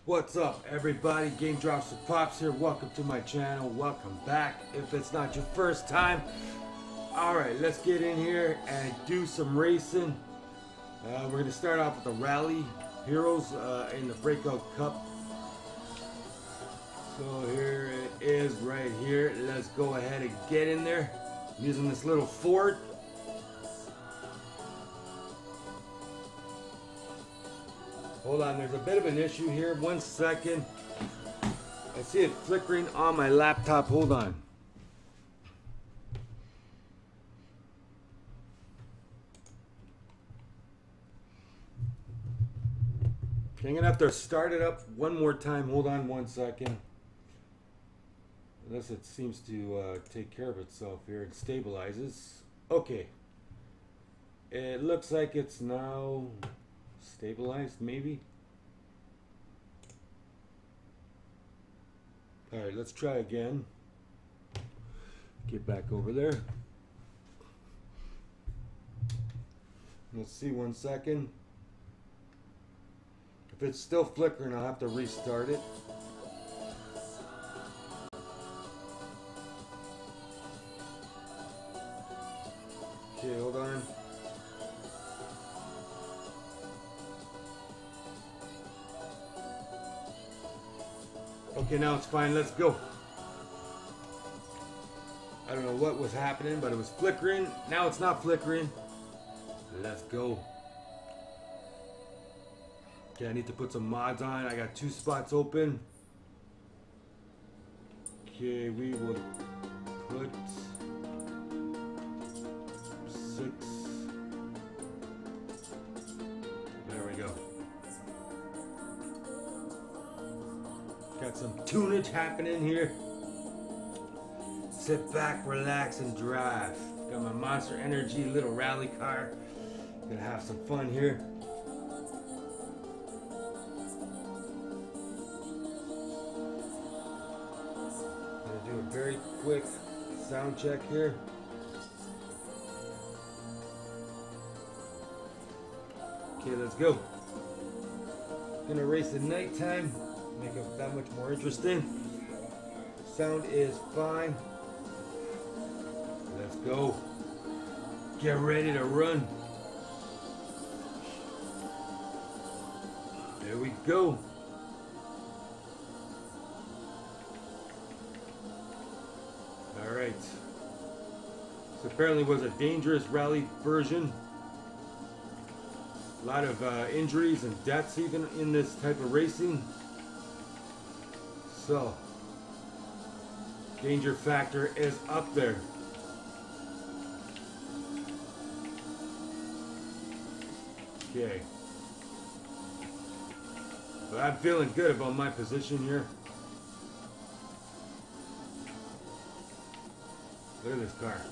What's up, everybody? Game Drops with Pops here. Welcome to my channel. Welcome back. If it's not your first time, alright, let's get in here and do some racing. We're going to start off with the Rally Heroes in the Breakout Cup. So here it is right here. Let's go ahead and get in there. I'm using this little Ford. Hold on, there's a bit of an issue here. 1 second. I see it flickering on my laptop. Hold on. Okay, I'm going to have to start it up one more time. Hold on 1 second. Unless it seems to take care of itself here and stabilizes. Okay. It looks like it's now stabilized, maybe. Alright, let's try again. Get back over there. Let's see 1 second. If it's still flickering, I'll have to restart it. Okay, hold on. Okay, now it's fine. Let's go. I don't know what was happening, but it was flickering. Now it's not flickering. Let's go. Okay, I need to put some mods on. I got 2 spots open. Okay, we will put 6. There we go. Got some tunage happening here. Sit back, relax, and drive. Got my Monster Energy little rally car. Gonna have some fun here. Gonna do a very quick sound check here. Okay, let's go. Gonna race at nighttime. Make it that much more interesting. Sound is fine. Let's go. Get ready to run. There we go. All right. So apparently it was a dangerous rally version. A lot of injuries and deaths even in this type of racing. So, danger factor is up there. Okay. But I'm feeling good about my position here. Look at this car.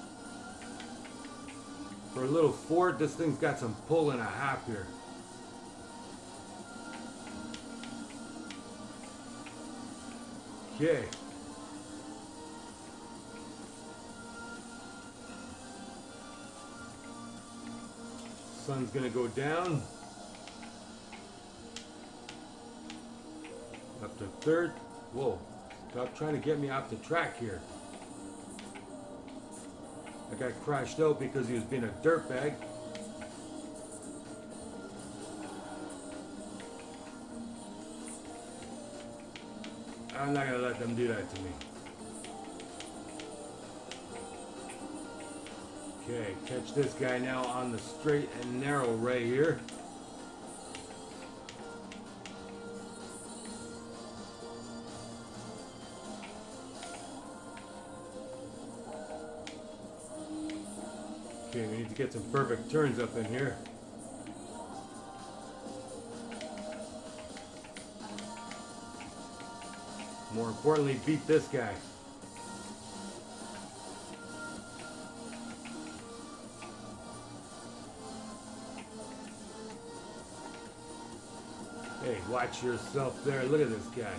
For a little Ford, this thing's got some pull and a half here. Okay. Sun's gonna go down. Up to third. Whoa. Stop trying to get me off the track here. I got crashed out because he was being a dirtbag. I'm not gonna let them do that to me. Okay, catch this guy now on the straight and narrow right here. Okay, we need to get some perfect turns up in here. More importantly, beat this guy. Hey, watch yourself there. Look at this guy.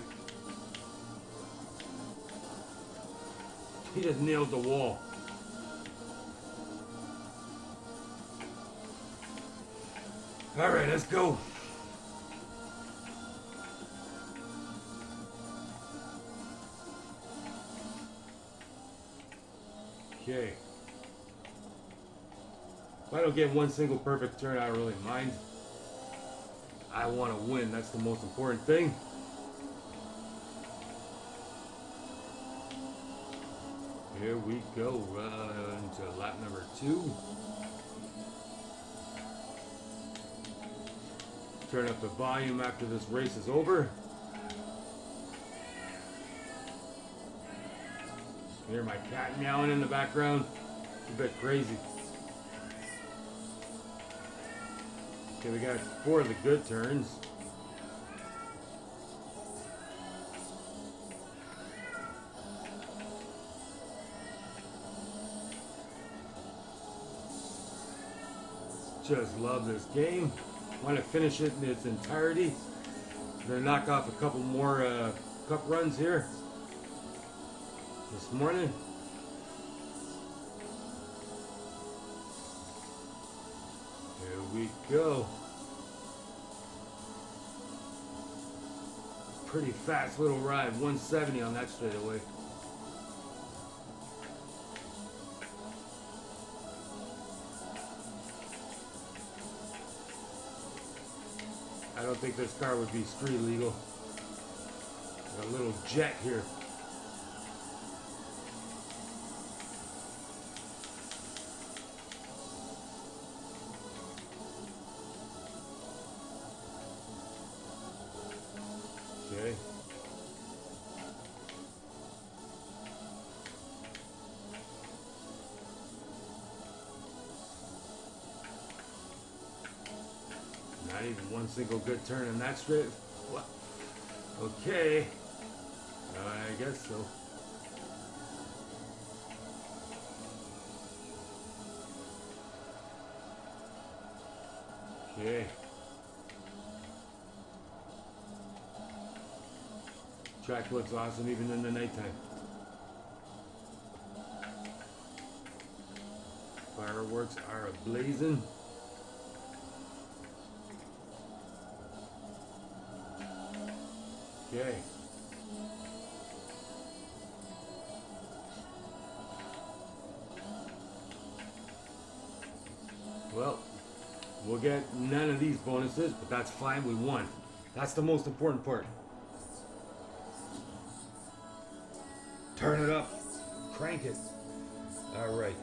He just nailed the wall. All right, let's go. Okay. If I don't get one single perfect turn, I don't really mind. I want to win. That's the most important thing. Here we go. Into lap number 2. Turn up the volume after this race is over. Hear my cat meowing in the background. It's a bit crazy. Okay, we got 4 of the good turns. Just love this game. Want to finish it in its entirety. Gonna knock off a couple more cup runs here this morning. Here we go. Pretty fast little ride. 170 on that straightaway. I don't think this car would be street legal. Got a little jet here. Okay. Not even one single good turn in that straight. What? Okay. I guess so. Okay. Track looks awesome even in the nighttime. Fireworks are ablazing. Okay. Well, we'll get none of these bonuses, but that's fine. We won. That's the most important part. Turn it up. Crank it. All right.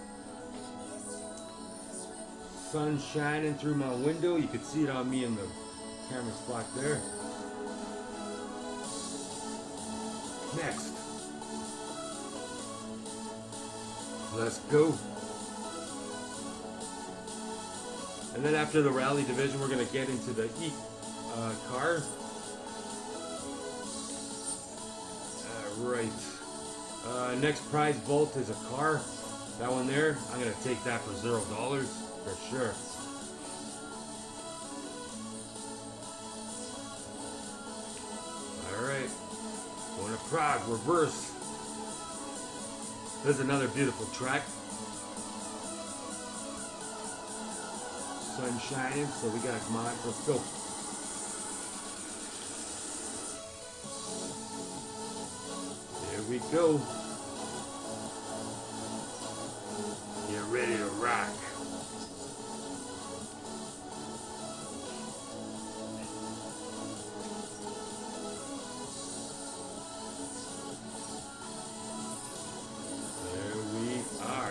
Sun shining through my window. You can see it on me in the camera spot there. Next. Let's go. And then after the rally division, we're going to get into the car. Right. Next prize vault is a car. That one there, I'm going to take that for $0 for sure. Alright. Going to Prague, reverse. There's another beautiful track. Sun shining, so we got to come on, let's go. Here we go. Get ready to rock. There we are.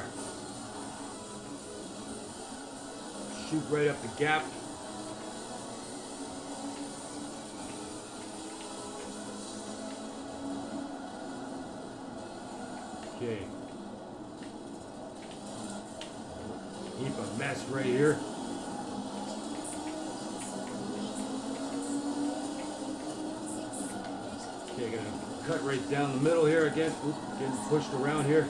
Shoot right up the gap. Okay. Heap a mess right here. Okay, gonna cut right down the middle here again. Oop, getting pushed around here.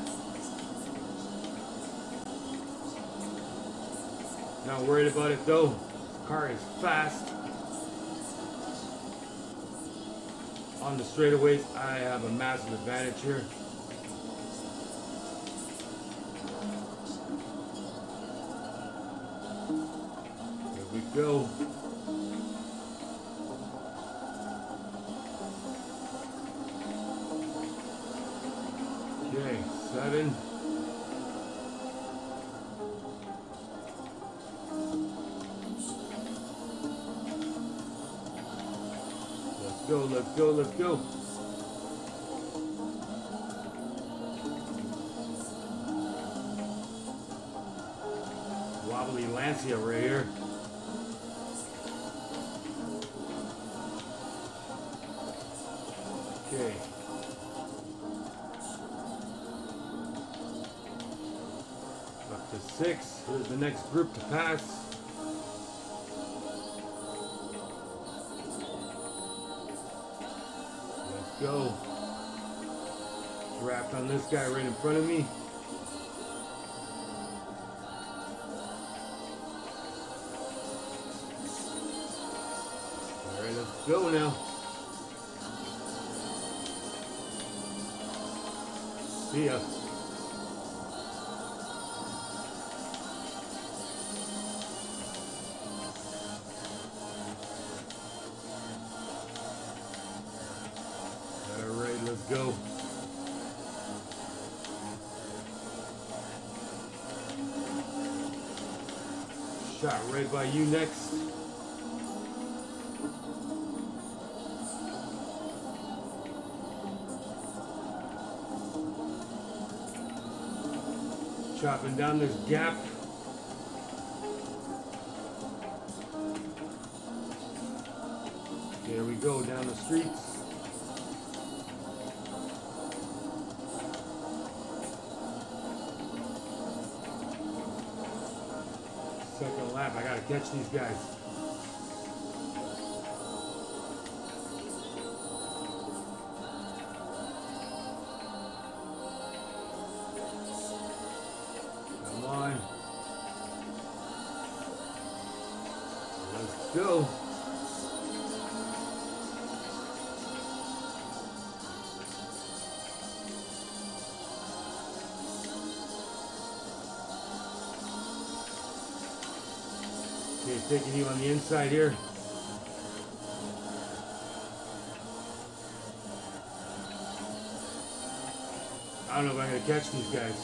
Not worried about it though. The car is fast. On the straightaways, I have a massive advantage here. Here we go. Okay, 7. go, let's go, let's go. Wobbly Lancia right here. Okay. Up to 6. Here's the next group to pass. Let's go. Draft on this guy right in front of me. Alright, let's go now. See ya. Alright, let's go. Shot right by you next. Chopping down this gap. There we go, down the streets. Second lap, I gotta catch these guys. Come on. Let's go. Okay, taking you on the inside here. I don't know if I'm gonna catch these guys.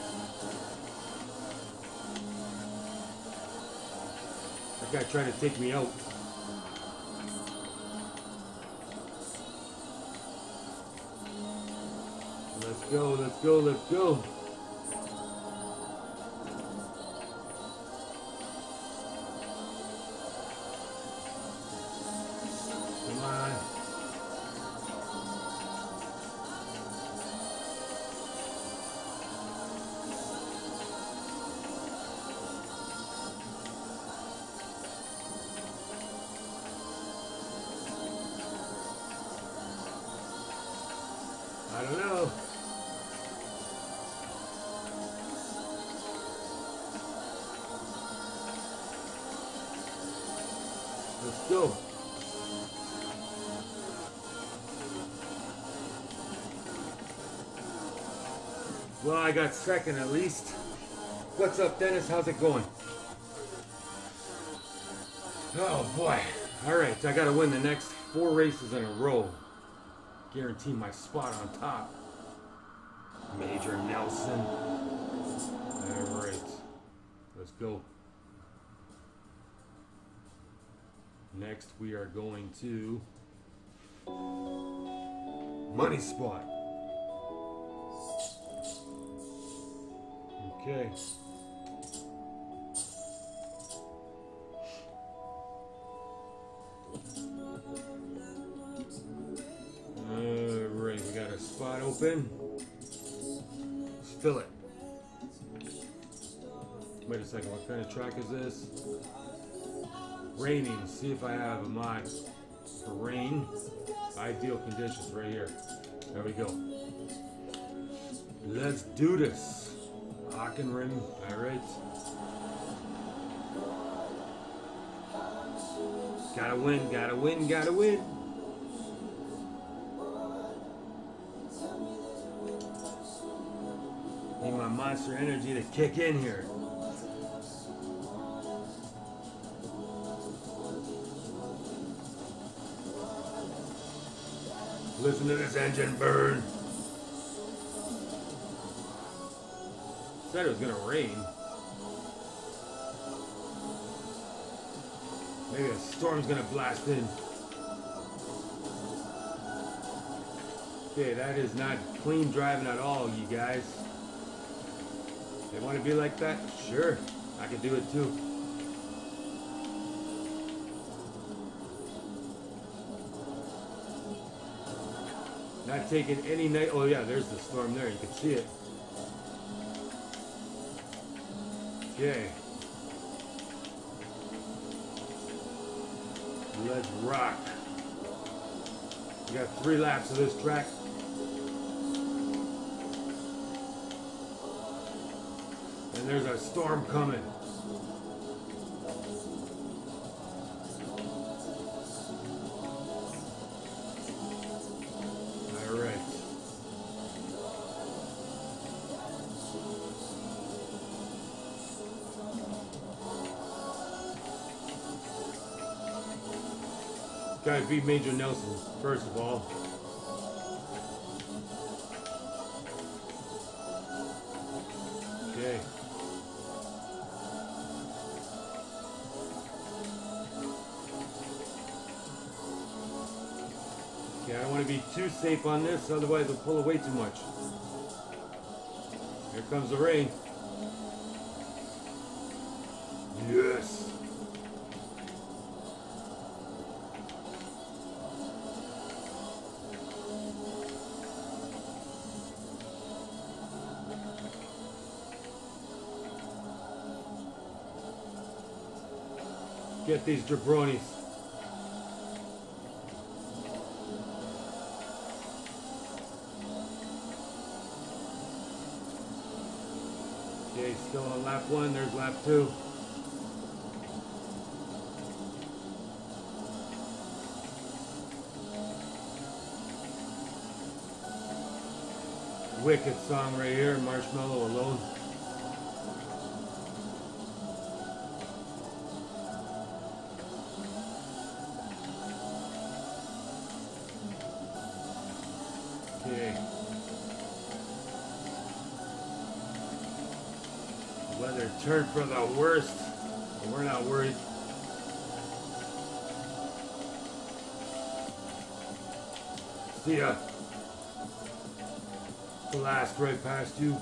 That guy tried to take me out. Let's go, let's go, let's go. Come on. I don't know. Let's go. Well, I got second at least. What's up, Dennis? How's it going? Oh boy. Alright, I gotta win the next 4 races in a row. Guarantee my spot on top. Major Nelson. Alright. Let's go. Next we are going to money spot. Okay. Alright, we got a spot open. Let's fill it. Wait a second, what kind of track is this? Raining. See if I have a mod for rain. Ideal conditions right here. There we go. Let's do this. Hockenheim. Alright. Gotta win, gotta win, gotta win. Need my Monster Energy to kick in here. Listen to this engine burn. Said it was gonna rain. Maybe a storm's gonna blast in. Okay, that is not clean driving at all, you guys. They want to be like that? Sure, I can do it too. Not taking any night. Oh yeah, there's the storm there. You can see it. Okay. Let's rock. We got 3 laps of this track. And there's a storm coming. All right. Gotta beat Major Nelson, first of all. Okay. Okay, I don't want to be too safe on this, otherwise it'll pull away too much. Here comes the rain. Yes. Get these jabronis. Okay, still on lap 1, there's lap 2. Wicked song right here, Marshmello Alone. Okay. Weather turned for the worst, but we're not worried. See ya. Blast right past you.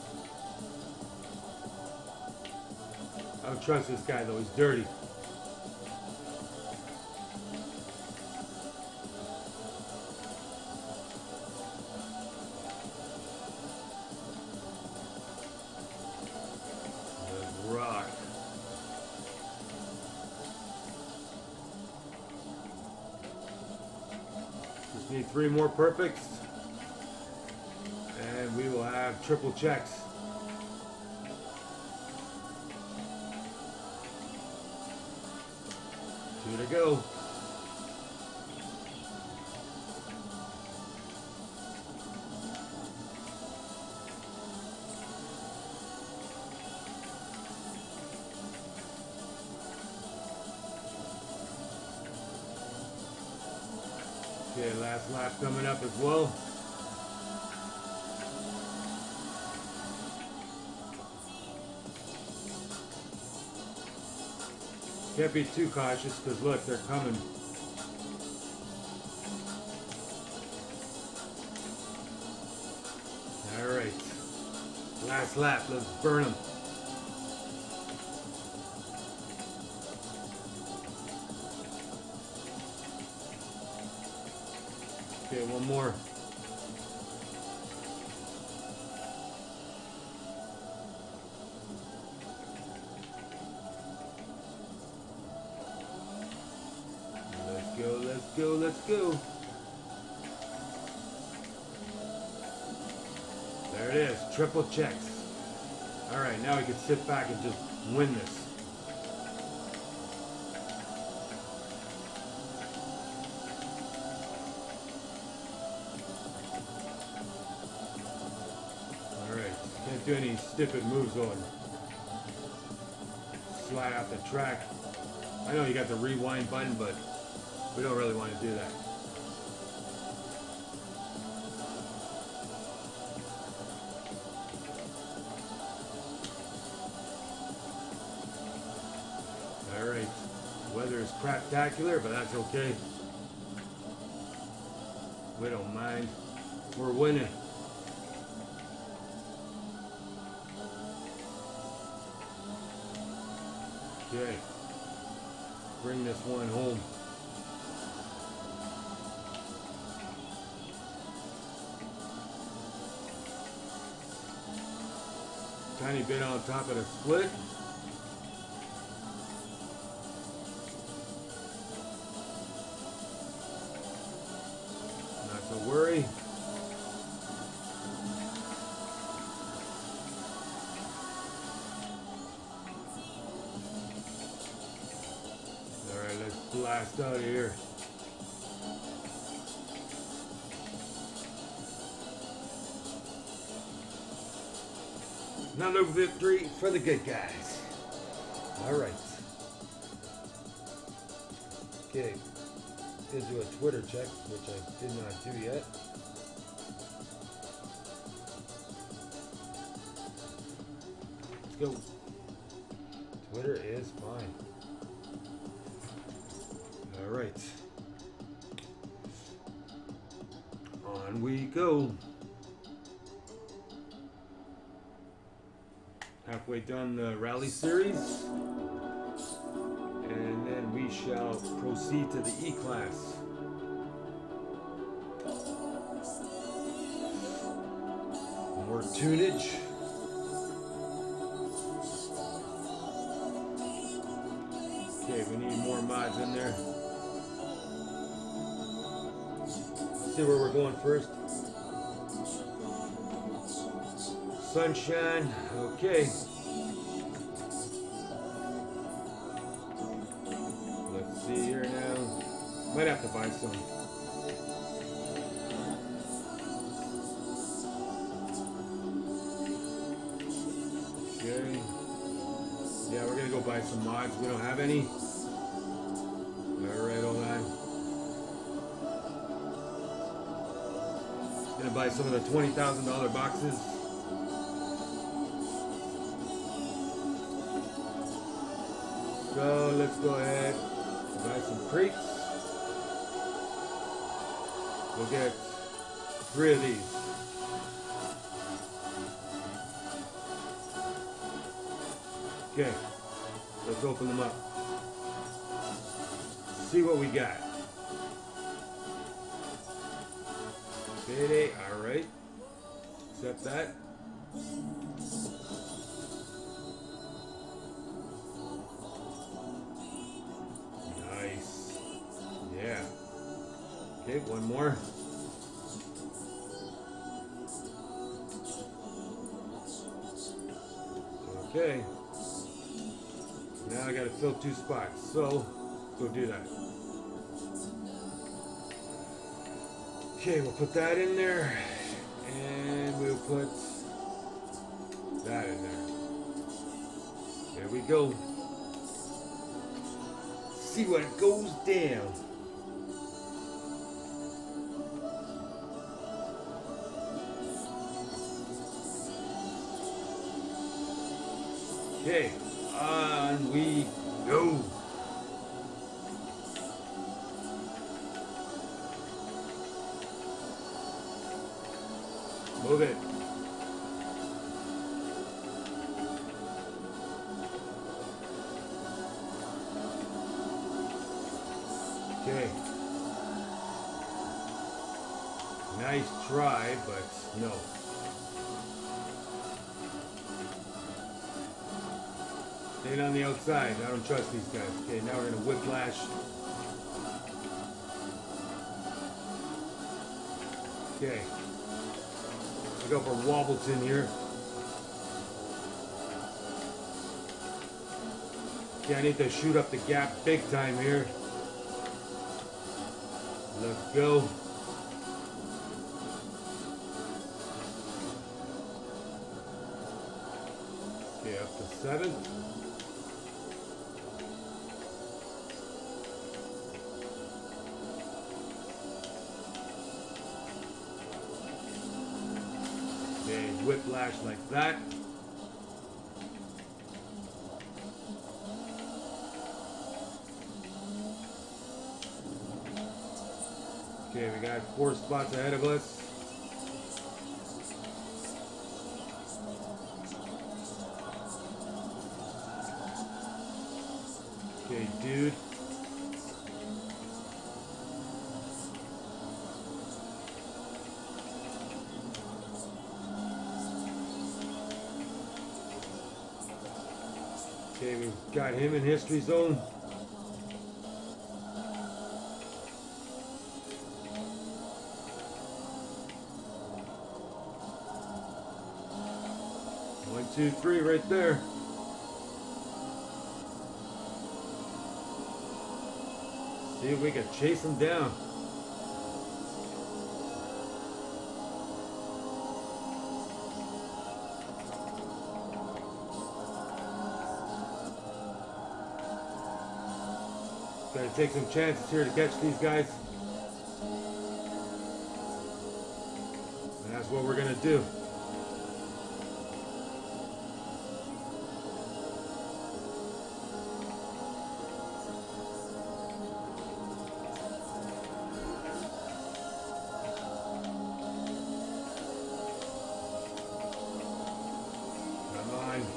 I don't trust this guy though, he's dirty. Rock. Just need 3 more perfects and we will have triple checks. 2 to go. Okay, last lap coming up as well. Can't be too cautious because look, they're coming. All right, last lap, let's burn them. Okay, one more. Let's go, let's go, let's go. There it is, triple checks. All right, now we can sit back and just win this. Can't do any stupid moves on. Slide out the track. I know you got the rewind button, but we don't really want to do that. Alright. Weather is craptacular, but that's okay. We don't mind. We're winning. Okay. Bring this one home. Tiny bit on top of the split. Not to worry. Alright, let's blast out of here. Another victory for the good guys. Alright. Okay. Did do a Twitter check, which I did not do yet. Let's go. Twitter is fine. Alright. On we go. Halfway done the rally series, and then we shall proceed to the E-Class. More tunage. Okay, we need more mods in there. Let's see where we're going first. Sunshine, okay. Let's see here now. Might have to buy some. Okay. Yeah, we're gonna go buy some mods. We don't have any. Alright, hold on. Gonna buy some of the $20,000 boxes. So let's go ahead and buy some crates. We'll get 3 of these. Okay, let's open them up. See what we got. Payday, alright. Accept that. Yeah. Okay, one more. Okay. Now I gotta fill 2 spots, so go do that. Okay, we'll put that in there, and we'll put that in there. There we go. See what goes down. Okay, on we go. Move it. Okay. Nice try, but no. Staying on the outside. I don't trust these guys. Okay, now we're gonna whiplash. Okay. Look out for Wobbleton here. Okay, I need to shoot up the gap big time here. Let's go. Okay, up to 7th. Okay, whiplash like that. Okay, we got 4 spots ahead of us. Okay, dude. Okay, we've got him in history zone. One, two, three, right there. See if we can chase him down. Gotta take some chances here to catch these guys. And that's what we're gonna do. Come on.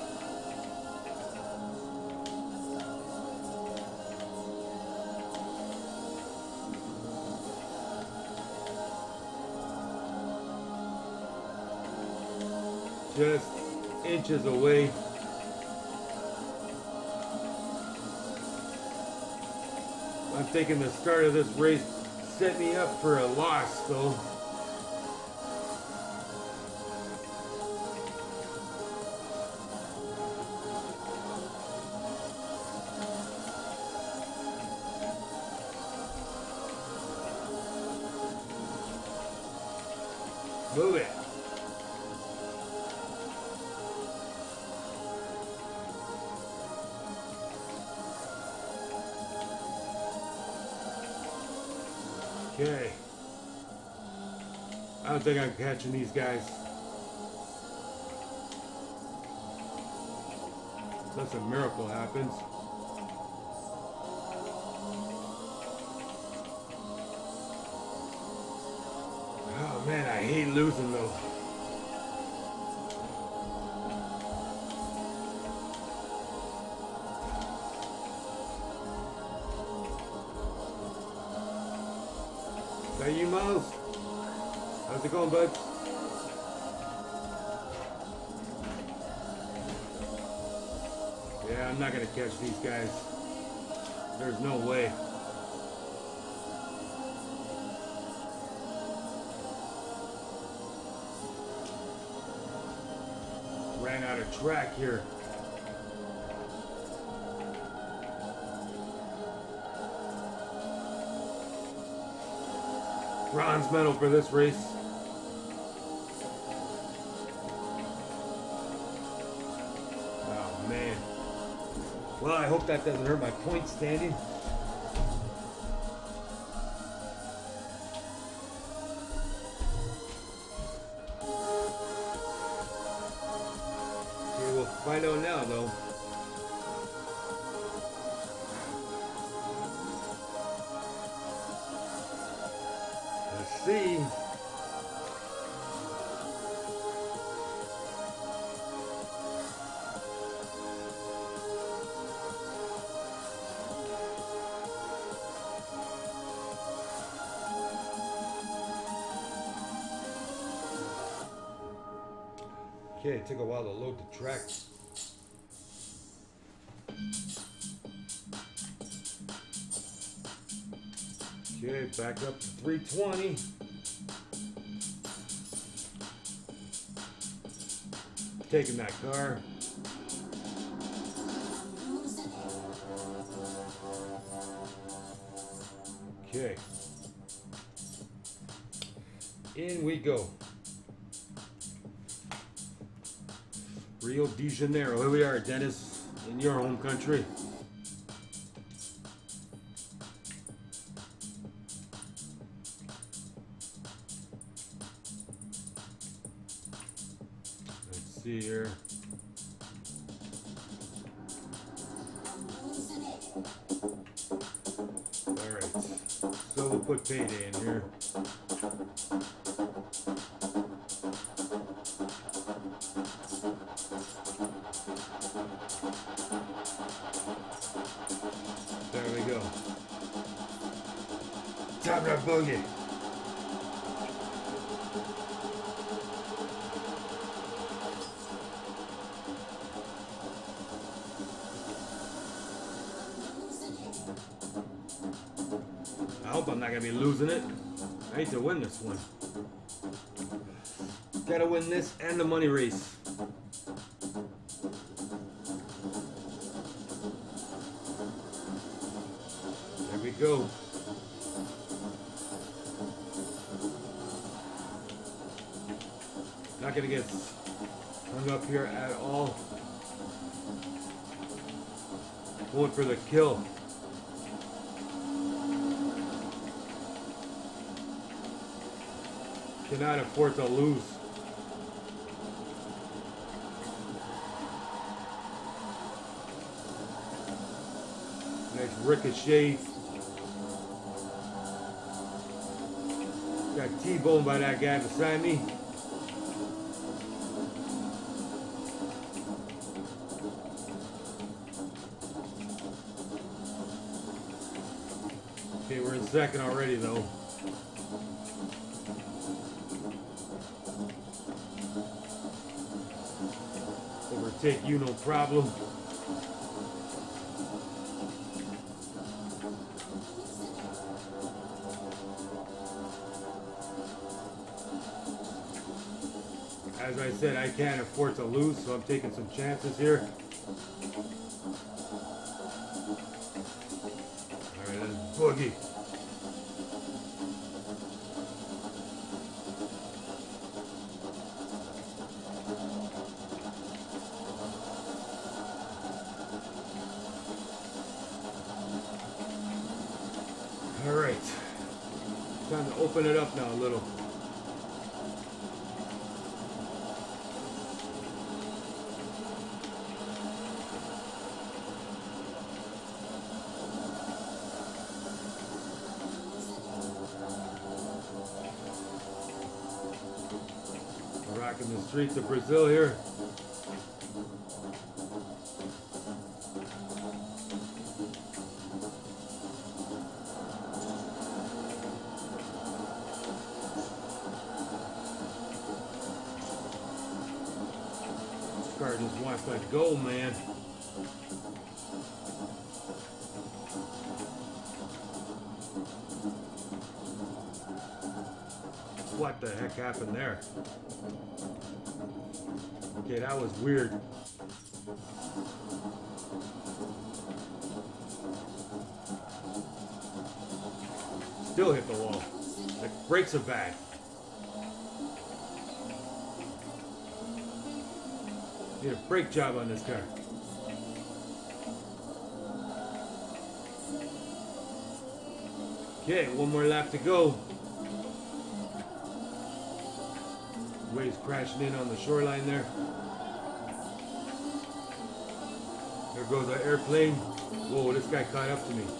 Just inches away. I'm thinking the start of this race set me up for a loss, though. Move it. Okay. I don't think I'm catching these guys. Unless a miracle happens. Oh man, I hate losing though. Is that you, Miles? How's it going, bud? Yeah, I'm not gonna catch these guys. There's no way. Ran out of track here. Bronze medal for this race. Oh man. Well, I hope that doesn't hurt my point standing. Okay, we'll find out now though. Let's see. Okay, it took a while to load the track. Okay, back up to 320. Taking that car. Okay. In we go. Rio de Janeiro. Here we are, Dennis, in your home country. Let's see here. Alright, so we'll put payday in here. There we go. Time to boogie. I hope I'm not gonna be losing it. I need to win this one. Gotta win this and the money race. There we go. Not gonna get hung up here at all. Going for the kill. Cannot afford to lose. Nice ricochet. Got T-boned by that guy beside me. Okay, we're in second already though. Overtake you, no problem. As I said, I can't afford to lose, so I'm taking some chances here. Alright, let's boogie. Alright. Time to open it up now a little. Rocking the streets of Brazil here. This car just wants to go, man. What the heck happened there? Okay, that was weird. Still hit the wall. The brakes are bad. Need a brake job on this car. Okay, one more lap to go. Waves crashing in on the shoreline there. There goes our airplane. Whoa, this guy caught up to me.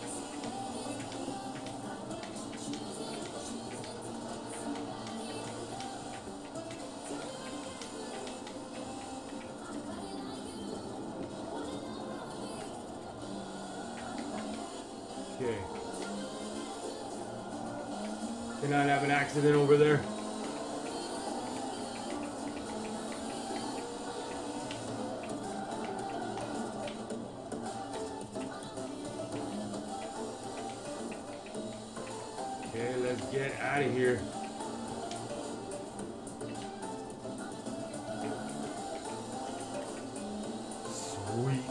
Okay. Cannot have an accident over there. Okay, let's get out of here. Sweet.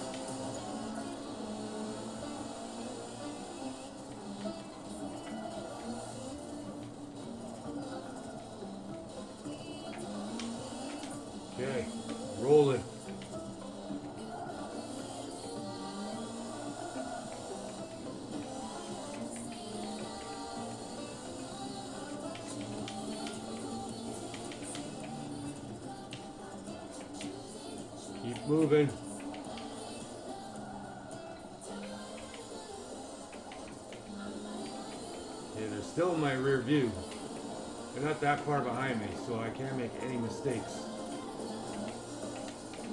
Okay, rolling. Keep moving. Okay, they're still in my rear view. They're not that far behind me, so I can't make any mistakes.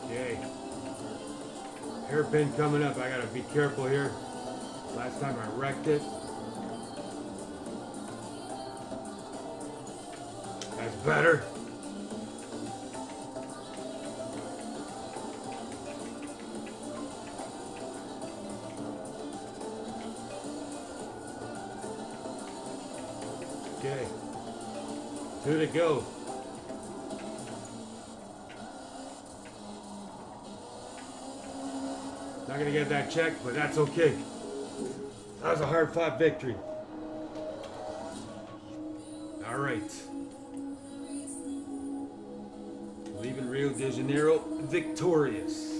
Okay. Hairpin coming up. I gotta be careful here. Last time I wrecked it. That's better. Okay. 2 to go. Not gonna get that check, but that's okay. That was a hard-fought victory. All right. Leaving Rio de Janeiro victorious.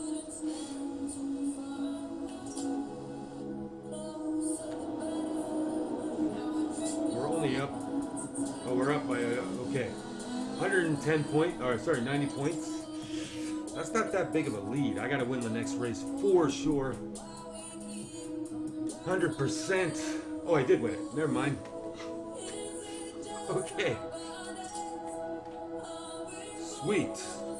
We're only up. Oh, we're up by okay. 110 points. Or sorry, 90 points. That's not that big of a lead. I gotta win the next race for sure. 100%. Oh, I did win it. Never mind. Okay. Sweet.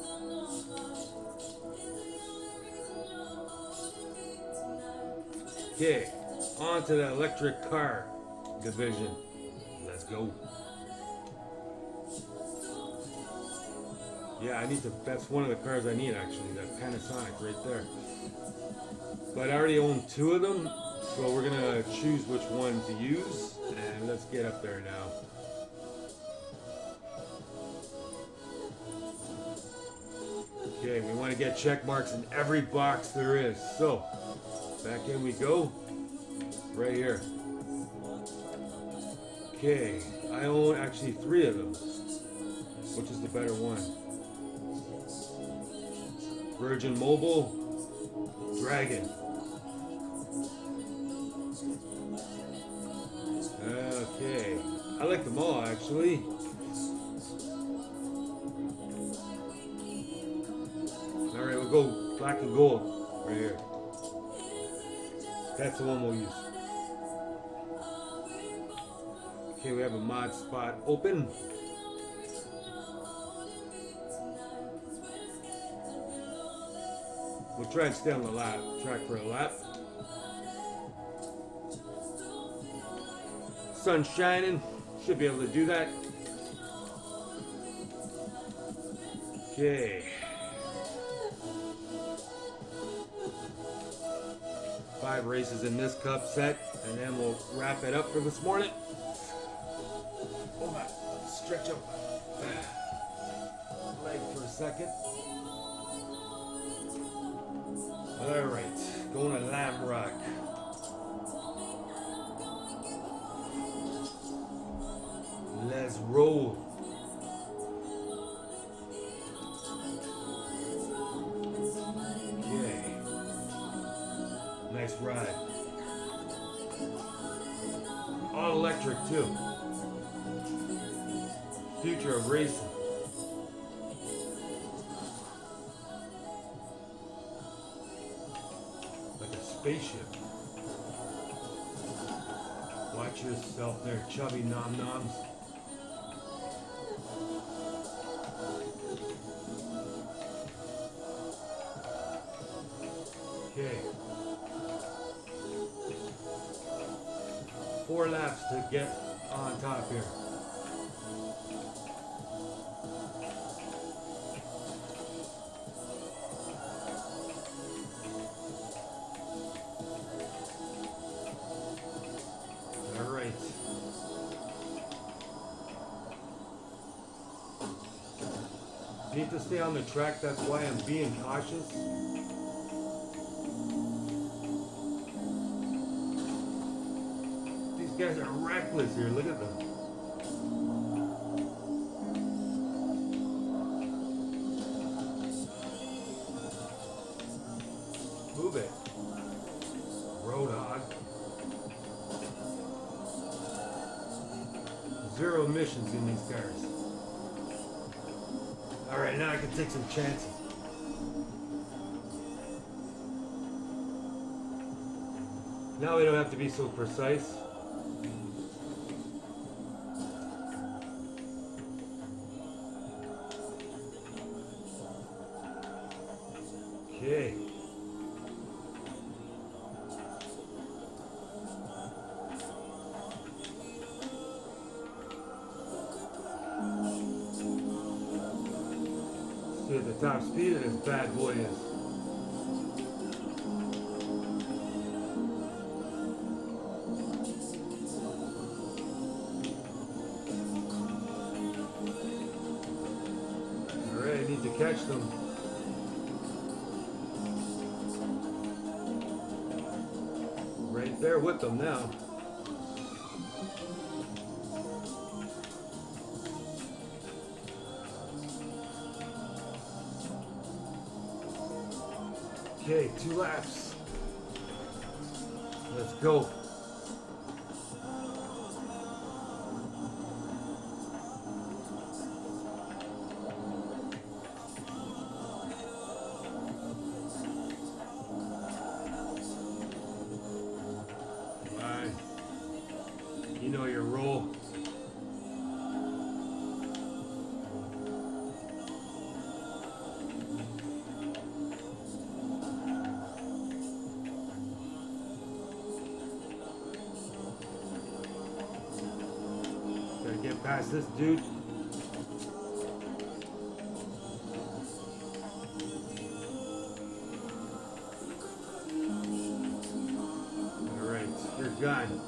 Okay. On to the electric car division. Let's go. Yeah, I need to. That's one of the cars I need actually. That Panasonic right there. But I already own 2 of them. So we're gonna choose which one to use, and let's get up there now. Okay, we want to get check marks in every box there is. So, back in we go. Right here. Okay, I own actually 3 of them. Which is the better one? Virgin Mobile, Dragon. Okay, I like them all actually. All right, we'll go black and gold right here. That's the one we'll use. Okay, we have a mod spot open. We'll try and stay on the track for a lap. Sun's shining. Should be able to do that. Okay. 5 races in this cup set, and then we'll wrap it up for this morning. Hold on. Stretch up my leg for a second. Alright. Going to Lamb Rock. Let's roll. Okay. Nice ride. All electric too. Future of racing. Like a spaceship. Watch yourself there, chubby nom-noms. Okay. 4 laps to get on top here. All right. Need to stay on the track, that's why I'm being cautious. These guys are reckless here, look at them. Move it. Road hog. 0 emissions in these cars. Alright, now I can take some chances. Now we don't have to be so precise. Okay. See what the top speed of this bad boy is. Alright, I need to catch them. Right there with them now. Okay, 2 laps. Let's go. Alright. You know your role. Get past this dude. Alright, you're gone.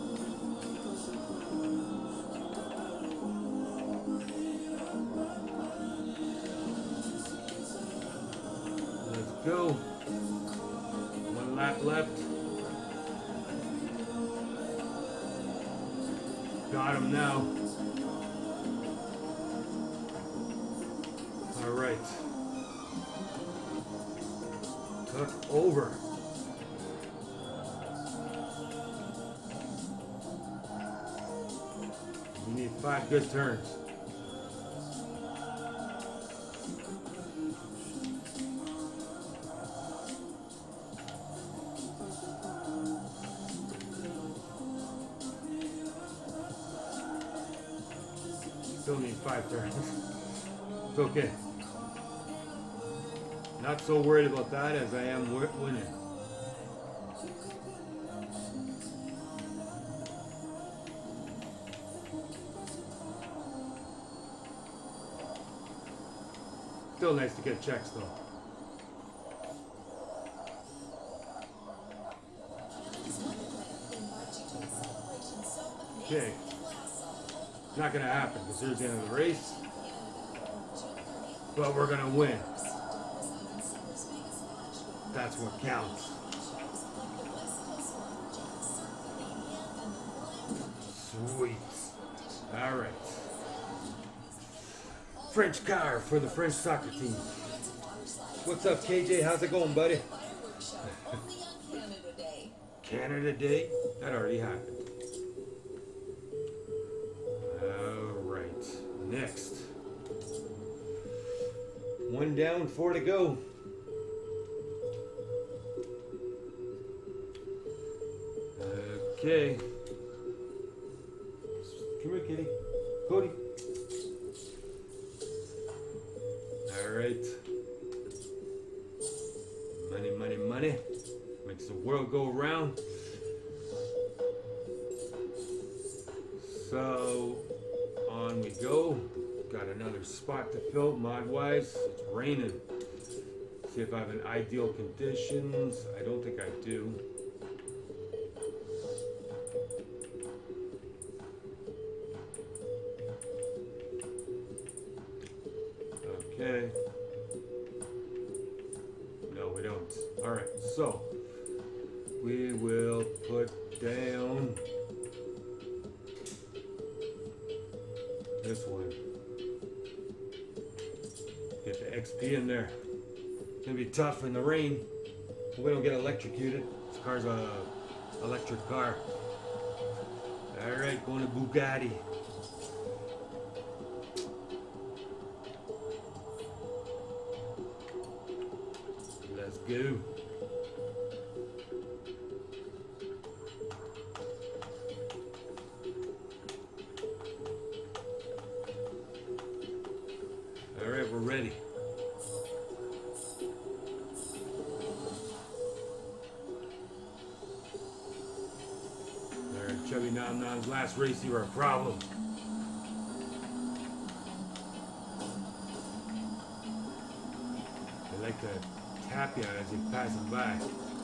Let's go. 1 lap left. Got him now. All right. Took over. You need 5 good turns. Still need 5 turns. It's okay. Not so worried about that as I am winning. Still nice to get checks though. Okay. Not gonna happen because here's the end of the race. But we're gonna win. That's what counts. Sweet. All right. French car for the French soccer team. What's up, KJ? How's it going, buddy? Canada Day? That already happened. All right. Next. 1 down, 4 to go. Okay. Come here, kitty. Cody. All right. Money, money, money. Makes the world go round. So, on we go. Got another spot to fill, mod-wise. It's raining. See if I have an ideal conditions. I don't think I do. Okay. No, we don't. All right, so we will put down this one. Get the XP in there. It's gonna be tough in the rain. But we don't get electrocuted. This car's a electric car. All right, going to Bugatti. Let's go. All right, we're ready. nom noms. Last race you were a problem. They like to tap you as you pass them by.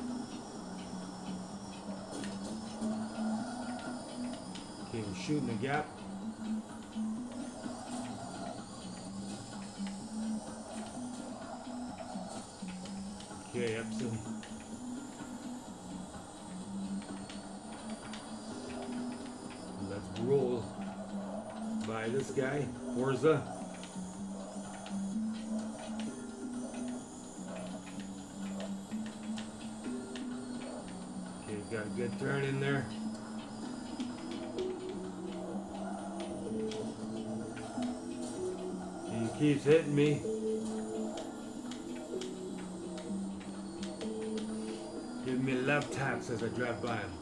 Okay, we're shooting the gap. Okay, Epson. Let's roll by this guy, Forza. Okay, got a good turn in there. He keeps hitting me. Giving me love taps as I drive by him.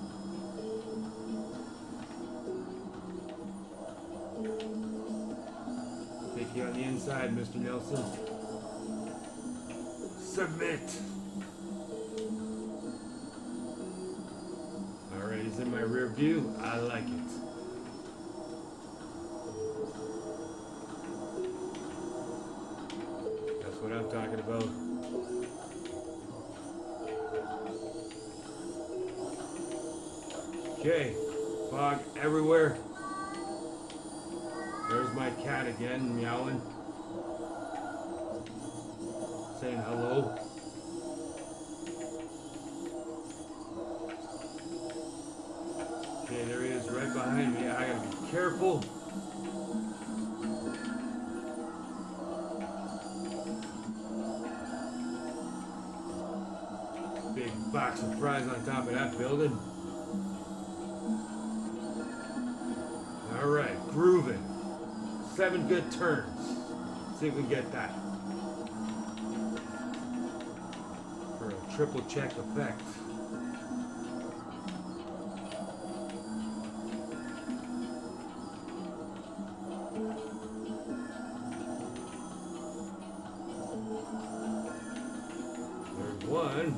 Take you on the inside, Mr. Nelson. Submit. Alright, he's in my rear view. I like it. That's what I'm talking about. Okay, fog everywhere. There's my cat again, meowing. Saying hello. Okay, there he is right behind me. I gotta be careful. Big box of fries on top of that building. Alright, grooving. 7 good turns. See if we can get that. For a triple check effect. There's one.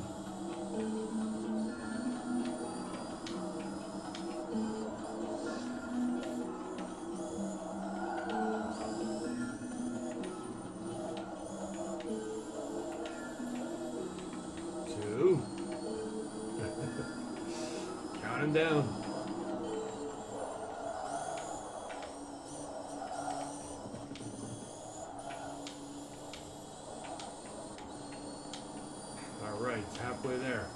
Count him down. All right, it's halfway there.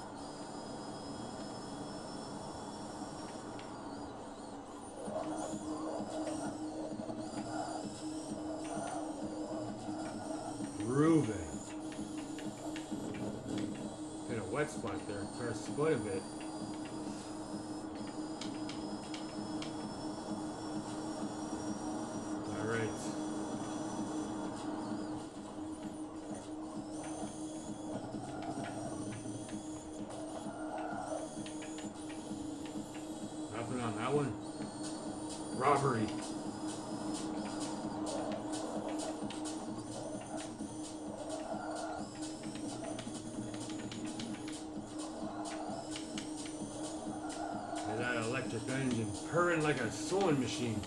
Grooving. Hit a wet spot there. Car split a bit. All right. Nothing on that one. Robbery. That electric engine purring like a sewing machine.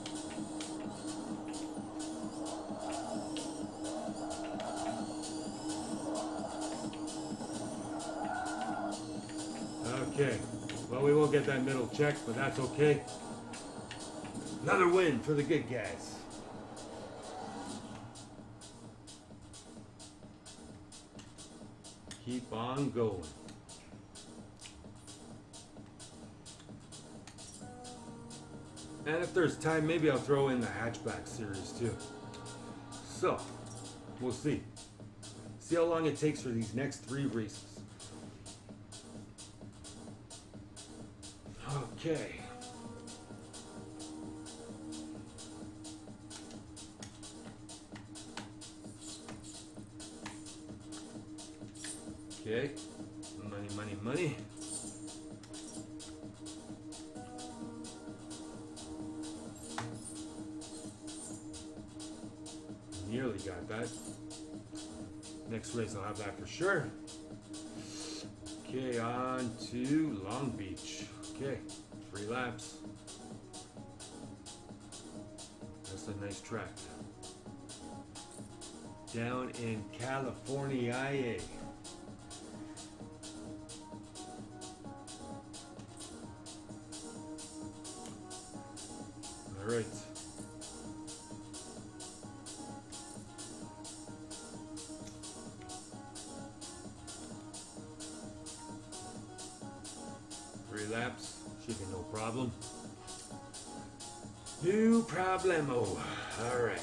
Okay, well, we won't get that middle check, but that's okay. Another win for the good guys. Keep on going. And if there's time, maybe I'll throw in the hatchback series too. So, we'll see. See how long it takes for these next 3 races. Okay. Okay. Money, money, money. Nearly got that. Next race I'll have that for sure. Okay, on to Long Beach. Okay, 3 laps. a nice track. Down in California, IA. All right. Three laps, should be no problem. No problemo. All right.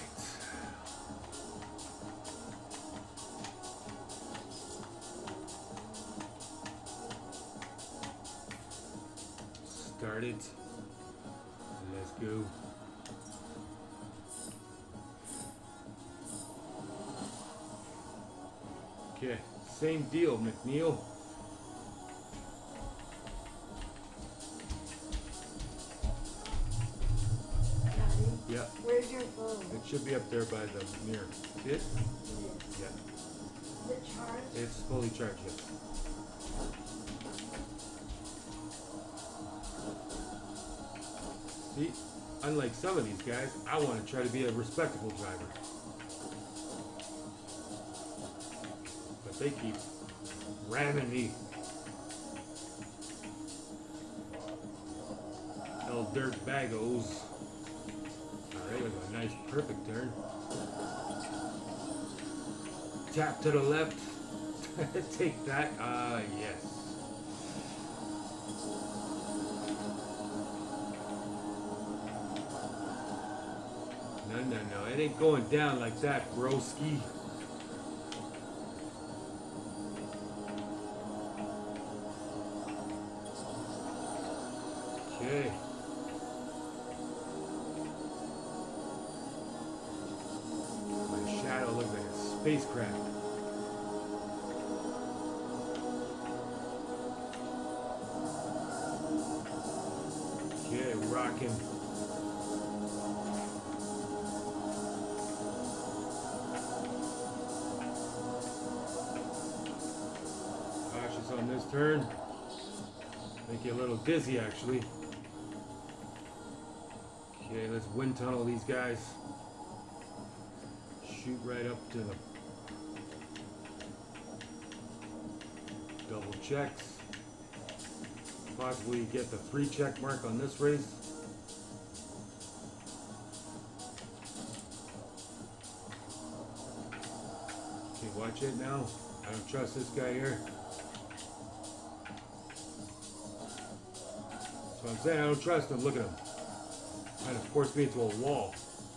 Started. Let's go. Okay, same deal, McNeil. Yeah. Where's your phone? It should be up there by the mirror. See it? It is. Yeah. Is it charged? It's fully charged, yes. See, unlike some of these guys, I want to try to be a respectable driver. But they keep ramming me. Little dirt baggos. Alright, we got a nice perfect turn. Tap to the left. Take that. Yes. No. It ain't going down like that, broski. Okay. My shadow looks like a spacecraft. Okay, rocking. Cautious on this turn. Make you a little dizzy, actually. Okay, let's wind tunnel these guys. Shoot right up to the double checks. Possibly get the 3 check mark on this race. Okay, watch it now. I don't trust this guy here. That's what I'm saying. I don't trust him. Look at him. Trying to force me into a wall.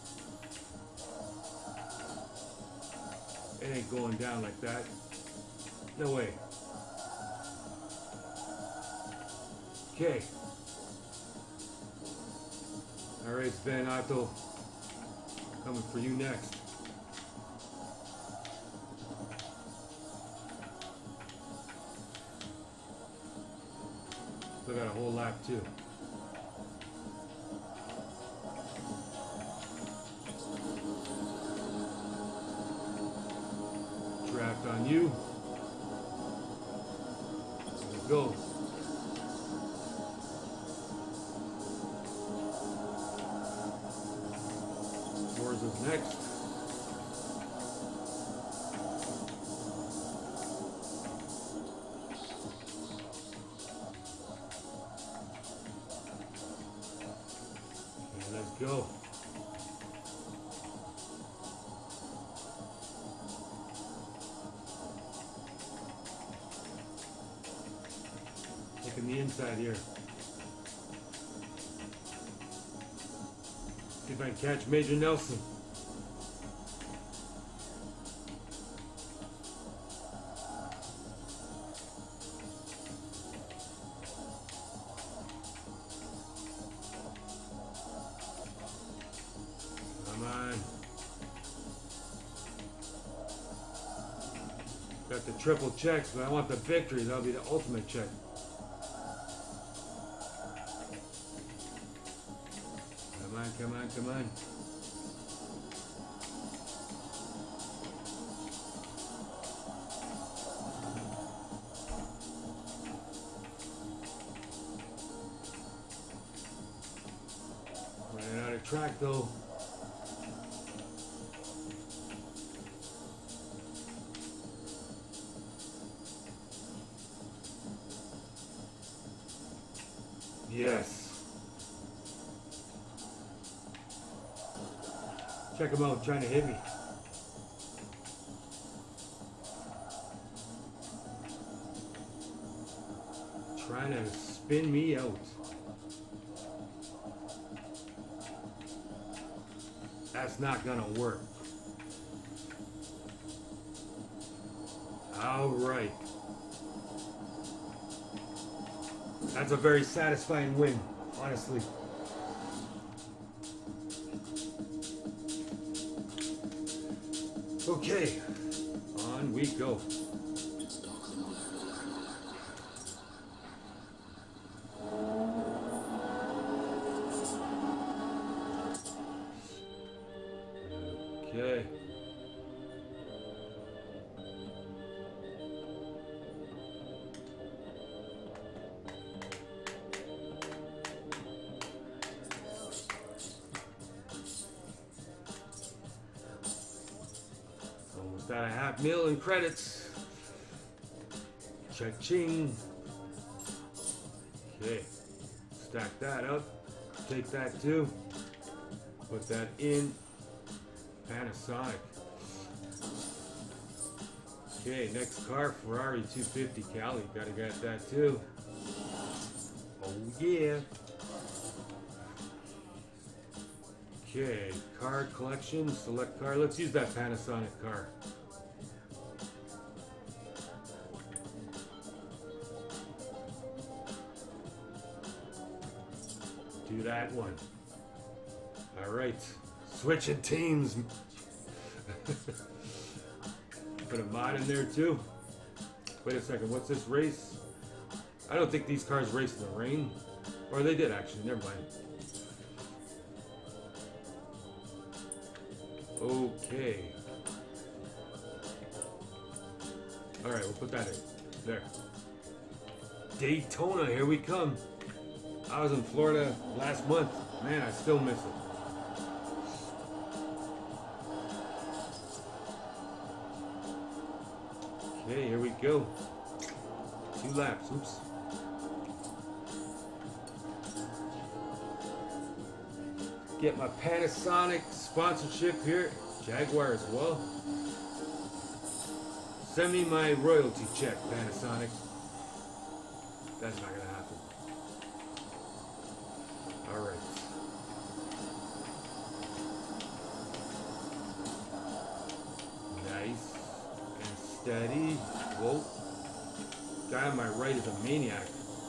It ain't going down like that. No way. Okay. Alright, Van Otto. Coming for you next. Still got a whole lap too. Draft on you. There we go. Is next. Okay, let's go. Taking the inside here. See if I can catch Major Nelson. Come on. Got the triple checks, but I want the victory. That'll be the ultimate check. Come on, come on. Running out of track though. Yes. Check him out, trying to hit me. Trying to spin me out. That's not gonna work. All right. That's a very satisfying win, honestly. Okay, on we go. Okay. Almost at a $500,000 in credits. Cha-ching. Okay. Stack that up. Take that too. Put that in Panasonic. Okay, next car, Ferrari 250 Cali. Gotta get that too. Oh yeah. Okay, card collection, select car. Let's use that Panasonic car. Do that one. All right, switching teams. Put a mod in there too. Wait a second, what's this race? I don't think these cars race in the rain. Or they did actually, never mind. Okay. Alright, we'll put that in. There. Daytona, here we come. I was in Florida last month. Man, I still miss it. Okay, here we go. 2 laps. Oops. Get my Panasonic sponsorship here. Jaguar as well. Send me my royalty check, Panasonic. That's not gonna happen. Alright. Nice. And steady. Whoa. Guy on my right is a maniac.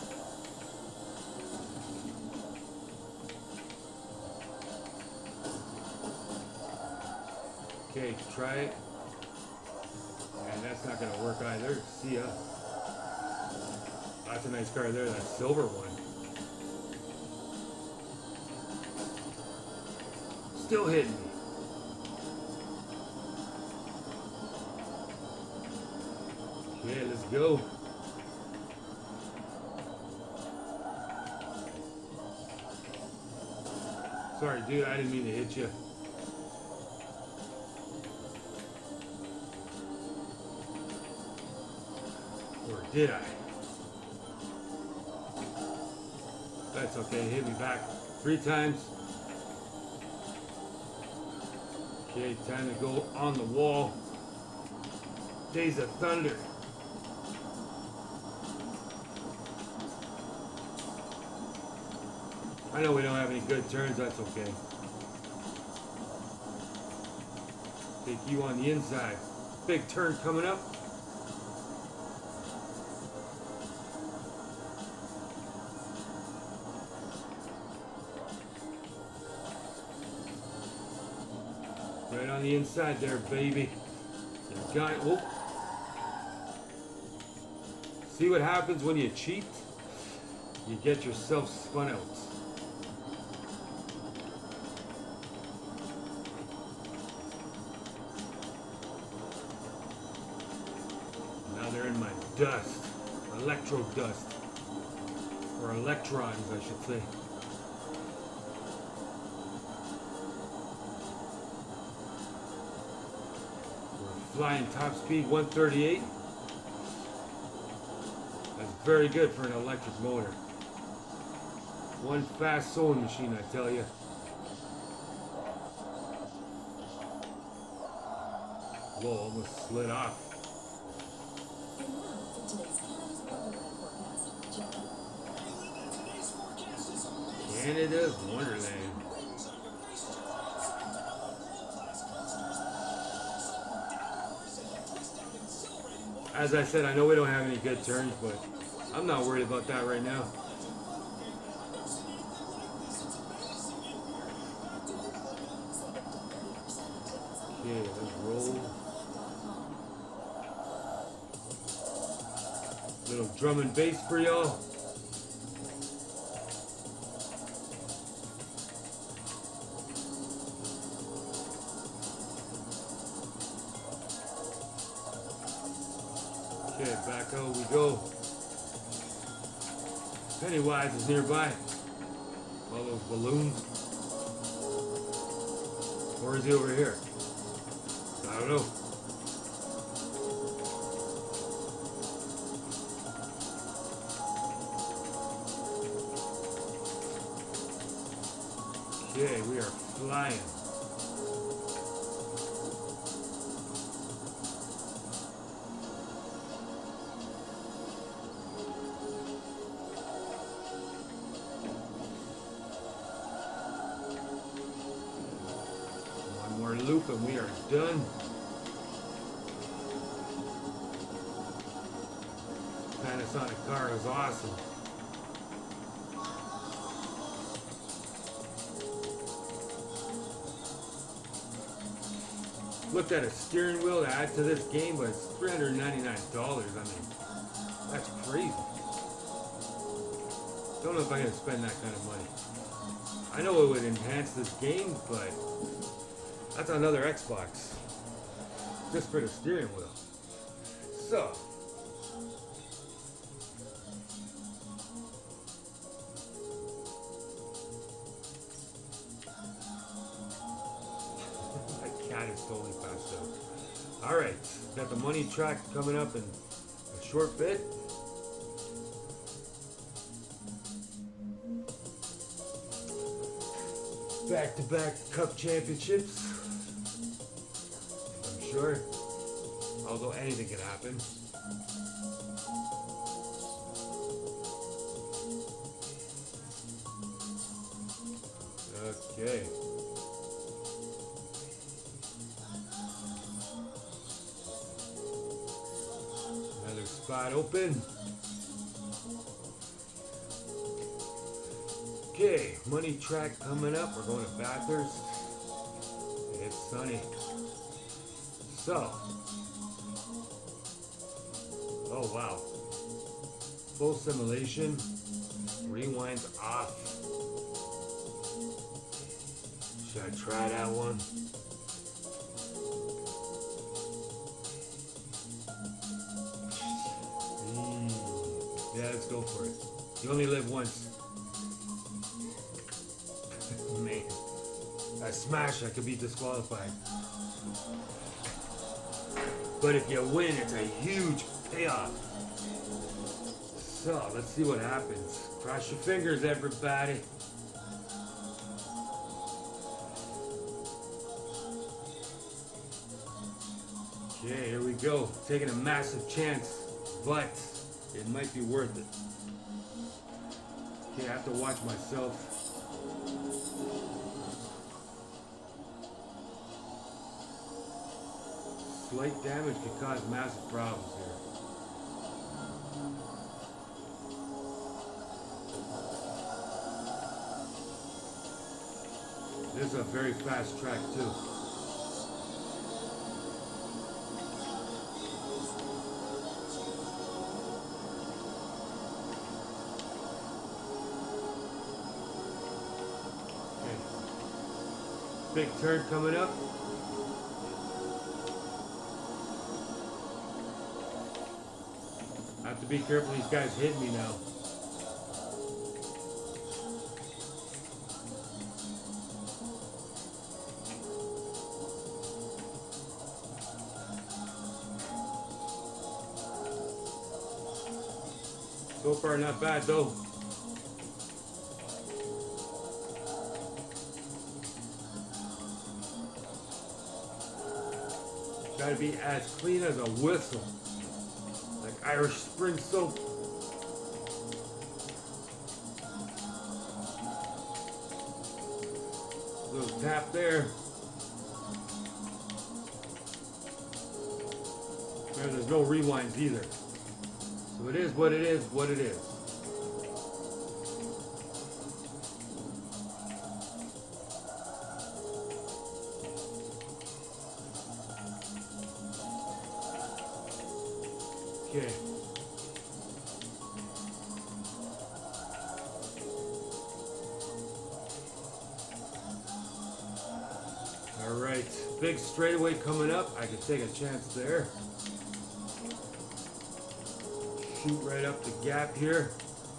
Okay, try it. And that's not gonna work either. See ya. That's a nice car there, that silver one. Still hitting me. Okay, let's go. Sorry, dude, I didn't mean to hit you. Or did I? That's okay, hit me back 3 times. Okay, time to go on the wall. Days of Thunder. I know we don't have any good turns, that's okay. Take you on the inside. Big turn coming up. Right on the inside there, baby. You got it. Oh. See what happens when you cheat? You get yourself spun out. Now they're in my dust. Electro dust. Or electrons, I should say. Flying top speed 138. That's very good for an electric motor. One fast sewing machine, I tell you. Whoa, almost slid off. Canada's Wonderland. As I said, I know we don't have any good turns, but I'm not worried about that right now. Okay, let's roll. Little drum and bass for y'all. Okay, back out we go. Pennywise is nearby. All those balloons. Or is he over here? I don't know. Okay, we are flying. One more loop and we are done. Panasonic car is awesome. Looked at a steering wheel to add to this game, but it's $399. I mean, that's crazy. Don't know if I'm gonna spend that kind of money. I know it would enhance this game, but that's another Xbox. Just for the steering wheel. So. Cat is totally passed out. Alright, got the money track coming up in a short bit. Back-to-back cup championships. I'm sure. Although anything can happen. Okay. Spot open. Okay, money track coming up. We're going to Bathurst. It's sunny. So. Oh wow. Full simulation. Rewind's off. Should I try that one? Yeah, let's go for it. You only live once. Man. I smash, I could be disqualified. But if you win, it's a huge payoff. So, let's see what happens. Cross your fingers, everybody. Okay, here we go. Taking a massive chance, but it might be worth it. Okay, I have to watch myself. Slight damage could cause massive problems here. This is a very fast track too. Big turn coming up. I have to be careful, these guys hit me now. So far not bad though. Gotta be as clean as a whistle. Like Irish Spring soap. Little tap there. There's no rewinds either. So it is what it is, what it is. Okay. All right, big straightaway coming up. I can take a chance there. Shoot right up the gap here.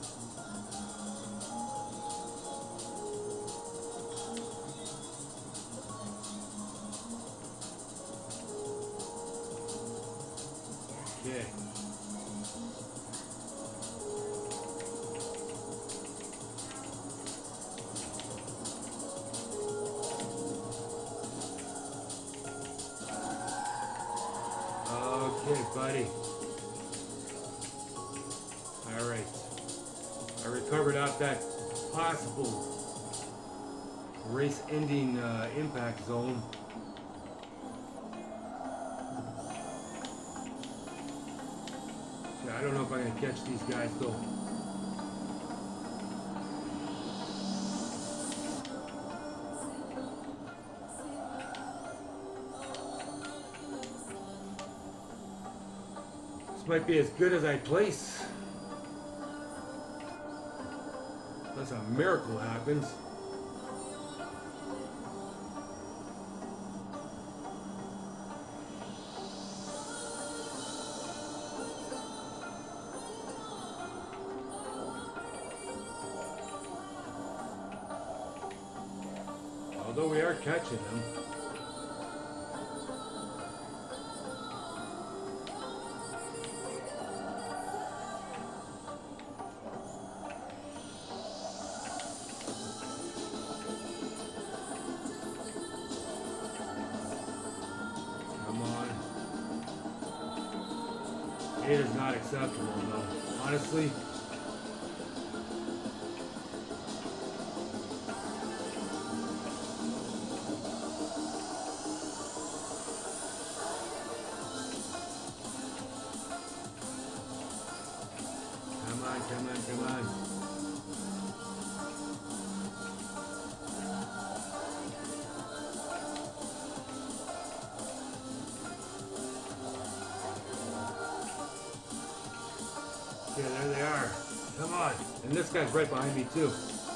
Okay. Okay, buddy. All right. I recovered out that possible race-ending impact zone. Yeah, I don't know if I'm going to catch these guys, though. This might be as good as I place. Unless a miracle happens. Although we are catching them. It is not acceptable, though. Honestly. Come on, come on, come on. Okay, there they are. Come on. And this guy's right behind me, too.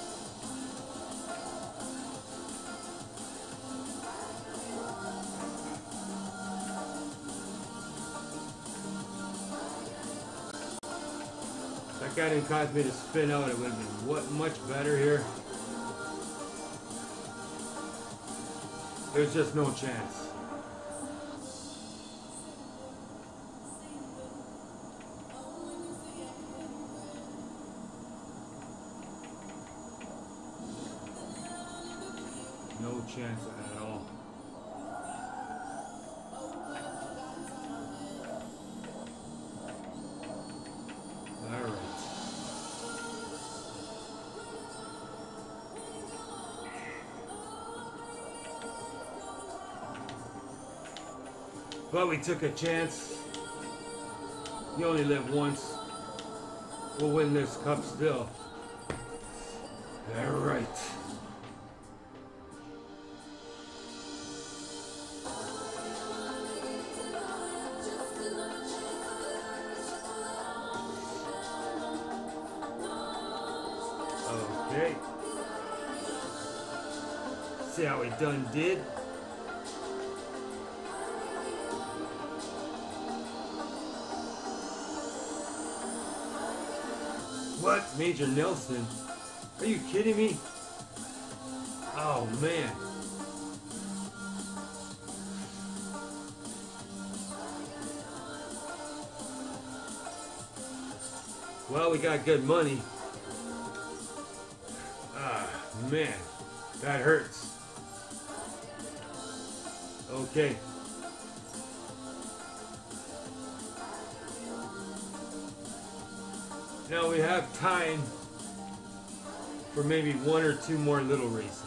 That guy didn't cause me to spin out. It would have been much better here. There's just no chance. No chance at all. All right. But we took a chance. You only live once. We'll win this cup still. All right. Okay. See how we done did. What? Major Nelson? Are you kidding me? Oh, man. Well, we got good money. Ah, man. That hurts. Okay. Now we have time for maybe one or two more little races.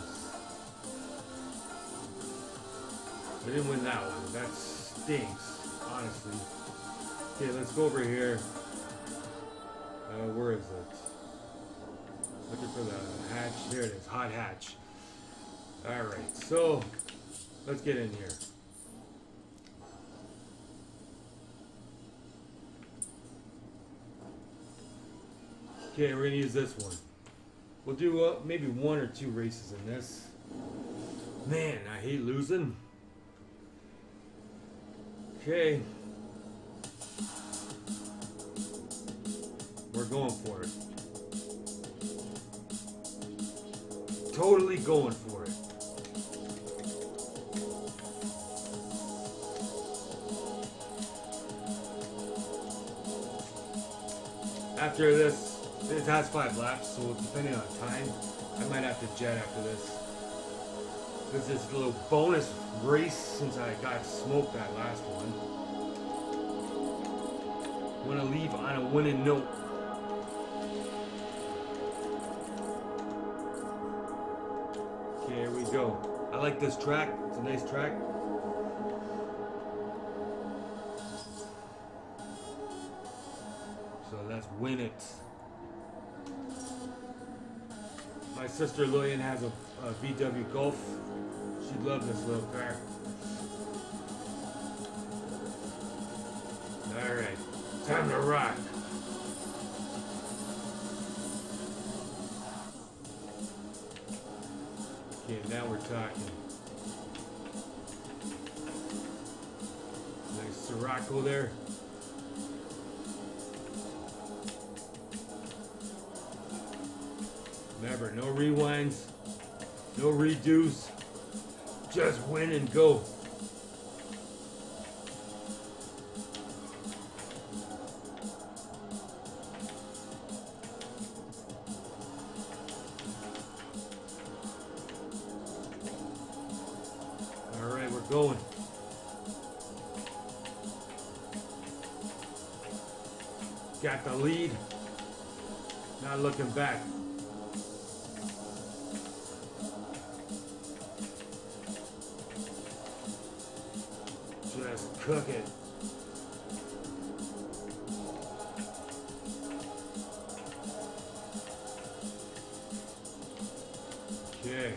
I didn't win that one. That stinks, honestly. Okay, let's go over here. Where is it? Looking for the hatch. There it is, hot hatch. Alright, so let's get in here. Okay, we're gonna use this one. We'll do maybe one or two races in this. Man, I hate losing. Okay. We're going for it. Totally going for it. After this, it has 5 laps, so depending on time, I might have to jet after this. This is a little bonus race since I got smoked that last one. Want to leave on a winning note. Okay, here we go. I like this track. It's a nice track. So let's win it. My sister Lillian has a VW Golf. She'd love this little car. Alright, time to rock. Okay, now we're talking. Nice Sirocco there. Remember, no rewinds, no redos, just win and go. All right, we're going. Got the lead, not looking back. Just cook it. Okay.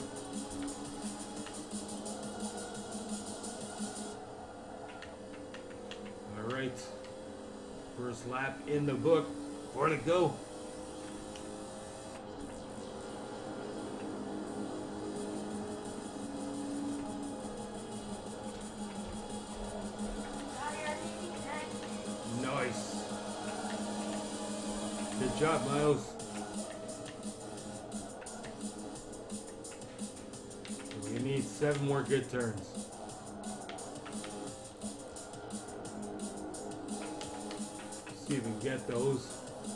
All right. First lap in the book. 4 to go. Nice. Good job, Miles. We need 7 more good turns. See if we can get those.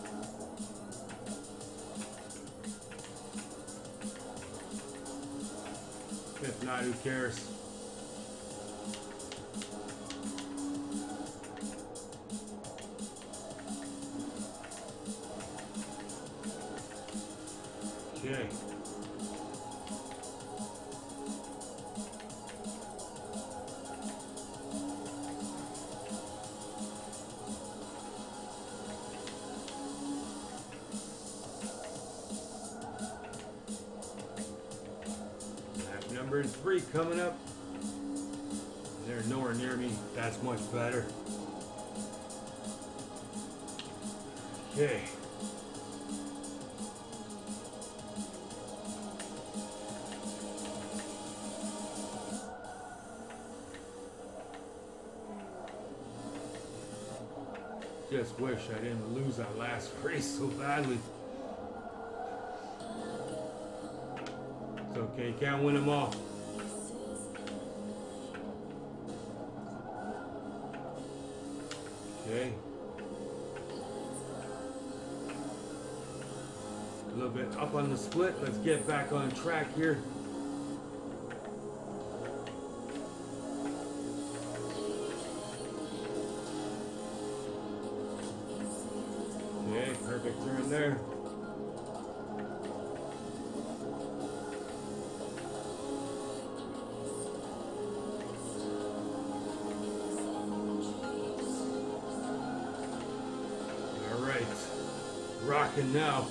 If not, who cares? Okay. Lap number 3 coming up. They're nowhere near me. That's much better. Okay. Just wish I didn't lose that last race so badly. It's okay, you can't win them all. Okay. A little bit up on the split. Let's get back on track here. Okay, Perfect turn there. All right, rocking now.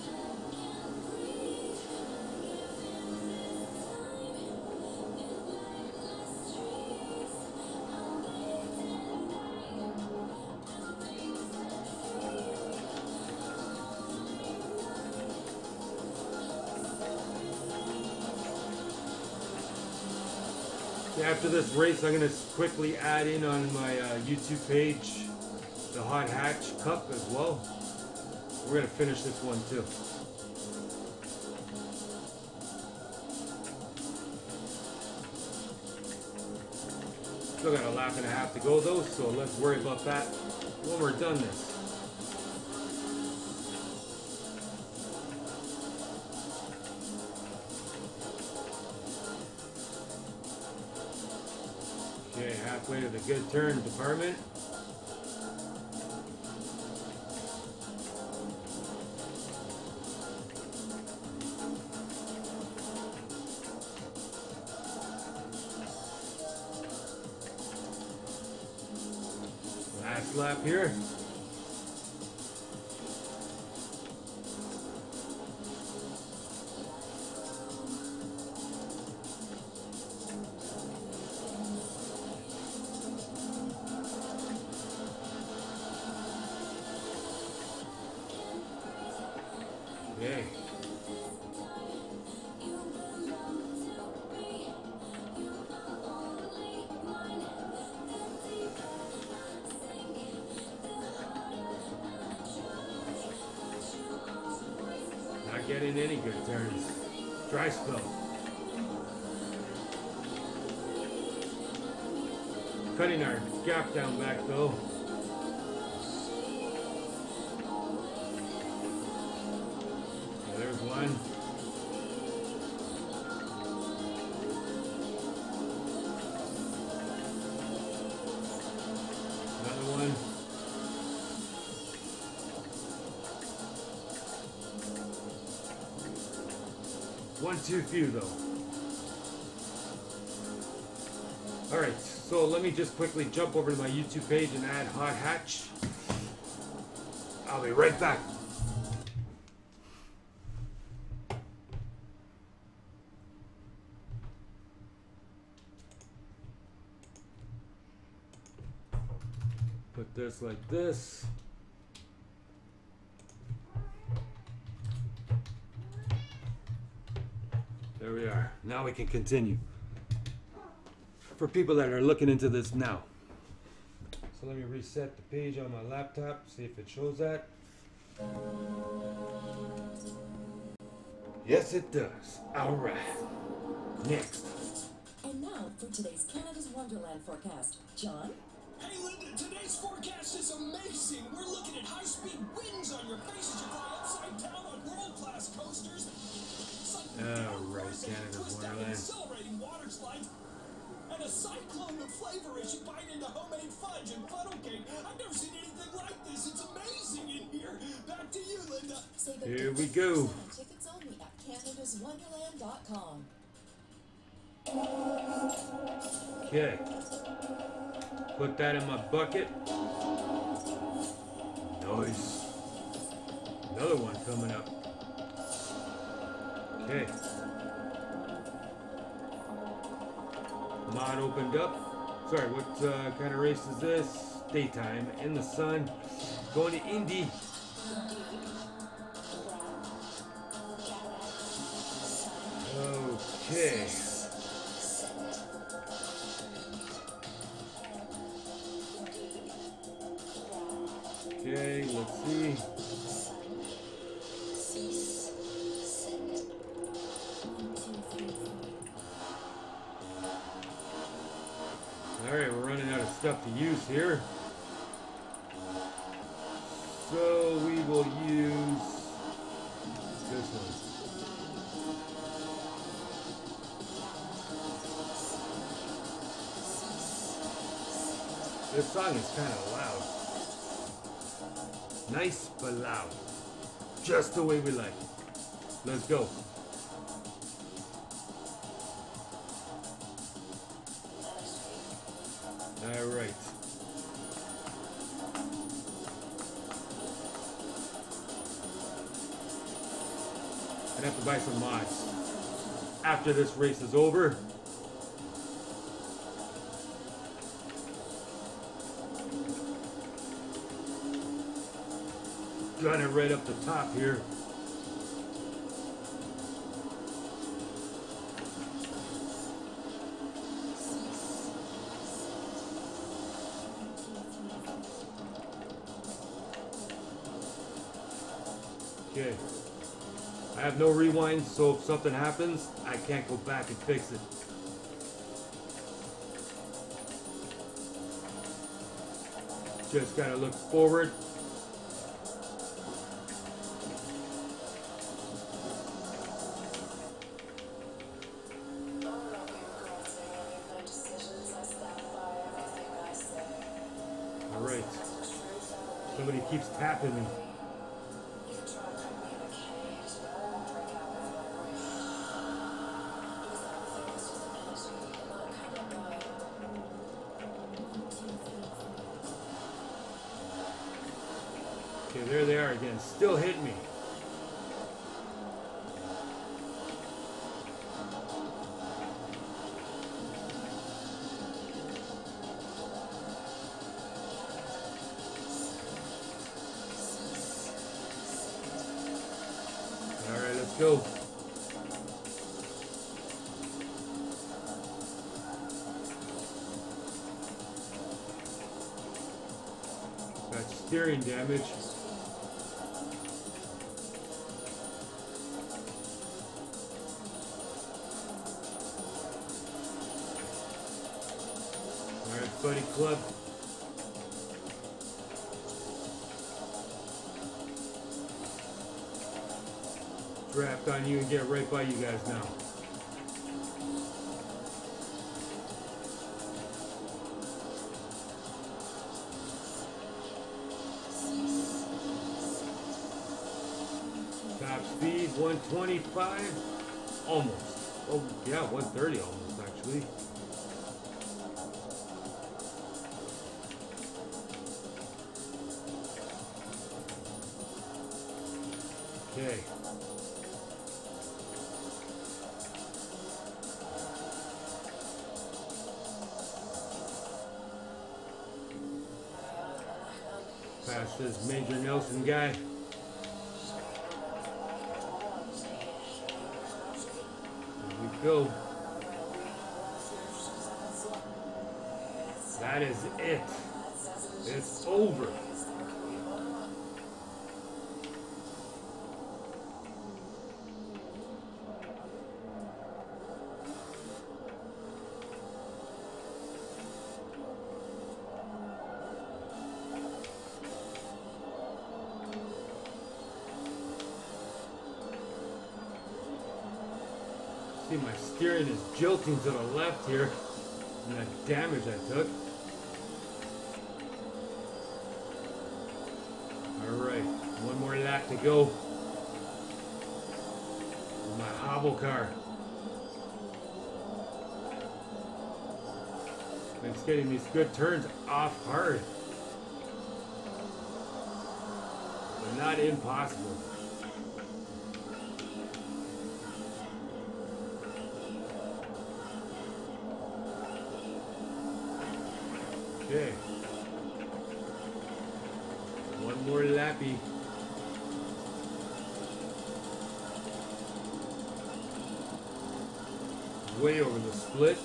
After this race, I'm going to quickly add in on my YouTube page the Hot Hatch Cup as well. We're going to finish this one too. Still got a lap and a half to go though, so let's worry about that when we're done this. Okay, halfway to the good turn department. Last lap here. Okay. Not getting any good turns. Dry spell. Cutting our gap down back though. There's one. Another one. One too few though. Alright, so let me just quickly jump over to my YouTube page and add Hot Hatch. I'll be right back. Put this like this. There we are. Now we can continue. For people that are looking into this now. So let me reset the page on my laptop, see if it shows that. Yes, it does. All right. Next. And now for today's Canada's Wonderland forecast. John? Hey Linda, today's forecast is amazing. We're looking at high-speed winds on your face as you fly upside down on world-class coasters. Alright, Canada's Wonderland. Accelerating water slides. And a cyclone of flavor as you bite into homemade fudge and funnel cake. I've never seen anything like this. It's amazing in here. Back to you, Linda. Save it Here we go. 50% tickets only at canadaswonderland.com. Okay. Put that in my bucket. Nice. Another one coming up. Okay. Mod opened up. Sorry, what kind of race is this? Daytime, in the sun. Going to Indy. Okay. Okay, let's see. Alright, we're running out of stuff to use here. So we will use this one. This song is kind of loud. Nice but loud. just the way we like it. Let's go. All right. I'd have to buy some mods after this race is over. Got it right up the top here. Okay. I have no rewind, so if something happens, I can't go back and fix it. Just gotta look forward. Alright. Somebody keeps tapping me. Okay, there they are again. Still hitting me. Alright, let's go. Got steering damage. Alright, buddy club. Draft on you and get right by you guys now. Top speed 125, almost. Oh yeah, 130 almost actually. Okay. Past this Major Nelson guy. Here we go. That is it. It's over. See, my steering is jolting to the left here, and that damage I took. Alright, one more lap to go. My hobble car. It's getting these good turns off hard. But not impossible. Okay. One more lappy. Way over the split.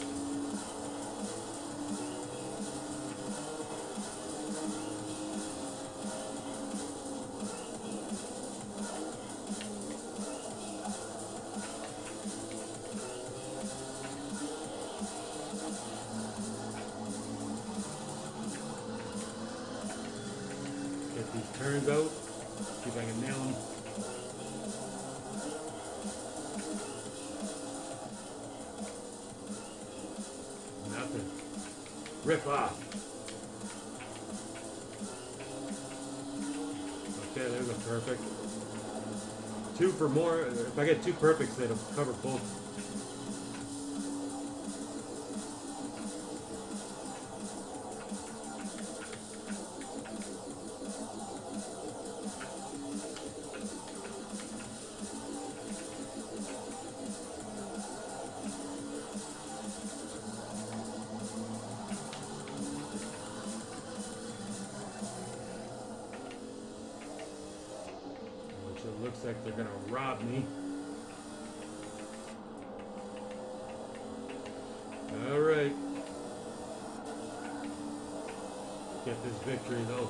Get these turns out. See if I can nail them. Nothing. Rip off. Okay, there's a perfect. 2 for more. If I get 2 perfects, it'll cover both. It looks like they're gonna rob me. All right. Get this victory though.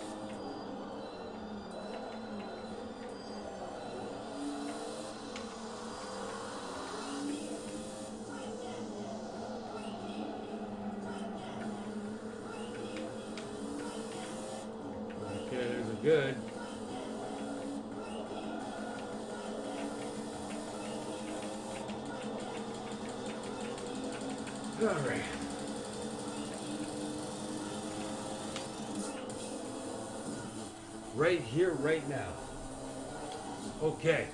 Okay, there's a good. All right. Right here, right now. Okay.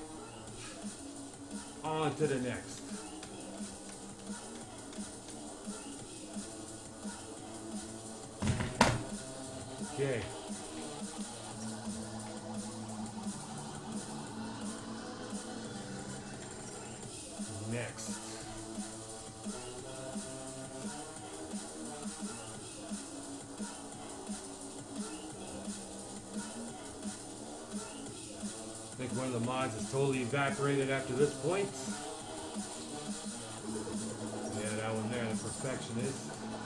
On to the next. Okay. Next. I think one of the mods is totally evaporated after this point. Yeah, that one there, the perfectionist.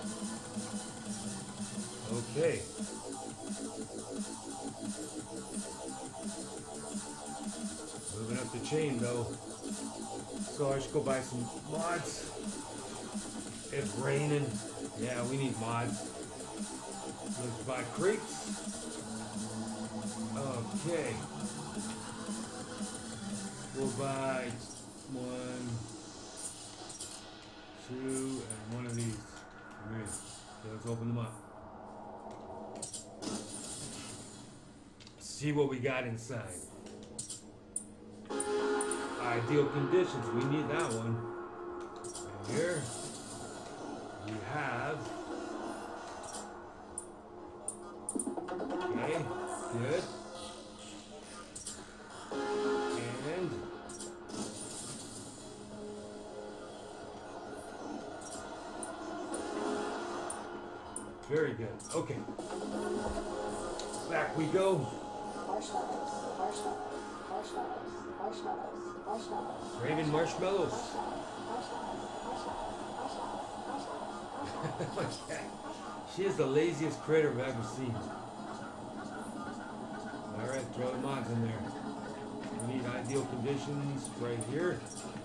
Okay. Moving up the chain though. So I should go buy some mods. It's raining. Yeah, we need mods. Let's buy crates. Okay. We'll buy 1, 2, and 1 of these. Great. So let's open them up. See what we got inside. Ideal conditions. We need that one. And here we have. Okay, good. And very good. Okay. Back we go. Raven marshmallows. She is the laziest critter I've ever seen. Alright, throw the mods in there. We need ideal conditions right here.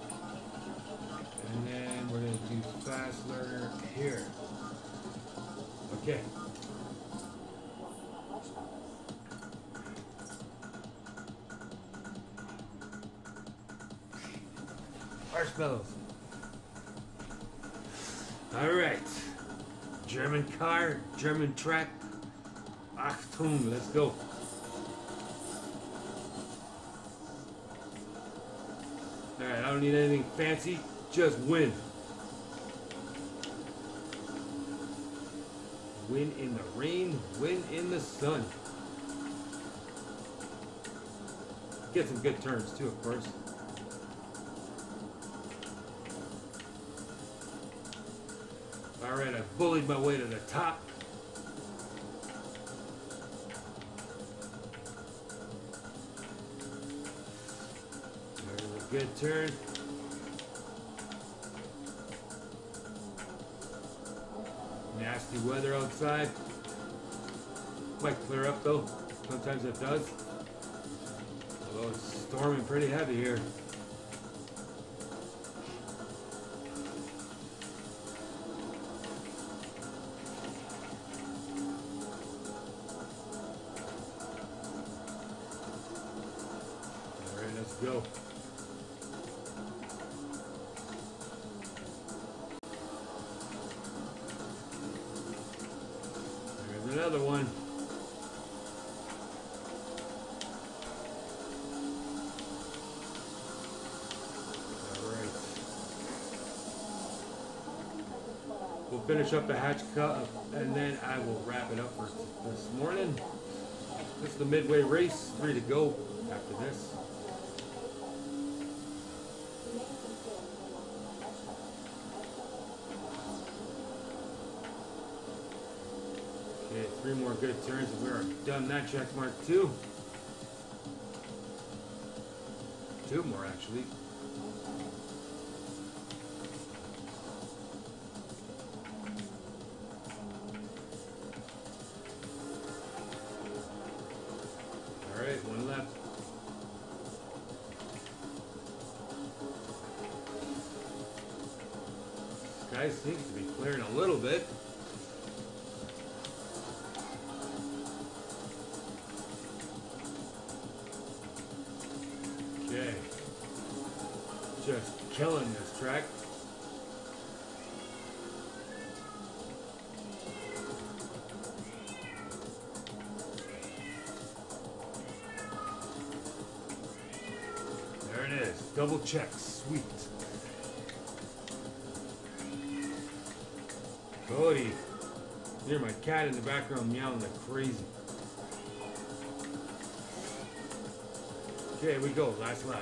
And then we're going to do fast learner here. Okay. Marshmallows. All right. German car, German track. Achtung, let's go. All right, I don't need anything fancy, just win. Win in the rain, win in the sun. Get some good turns too, of course. Alright, I bullied my way to the top. There's a good turn. Nasty weather outside. Might clear up though. Sometimes it does. Although it's storming pretty heavy here. Alright, let's go. There's another one. finish up the hatch cut, and then I will wrap it up for this morning. This is the midway race, 3 to go after this. Okay, 3 more good turns and we are done that check mark too. 2 more actually. Alright, 1 left. Sky seems to be clearing a little bit. Okay. Just killing this track. There it is. Double check. Sweet. Cody. Hear my cat in the background meowing like crazy. Okay, here we go. Last lap.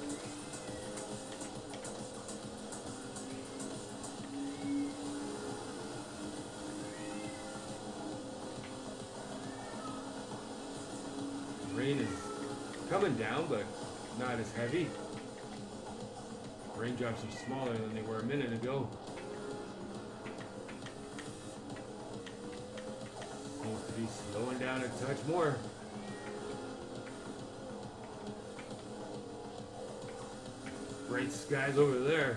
Rain is coming down, but not as heavy. Raindrops are smaller than they were a minute ago. Seems to be slowing down a touch more. Bright skies over there.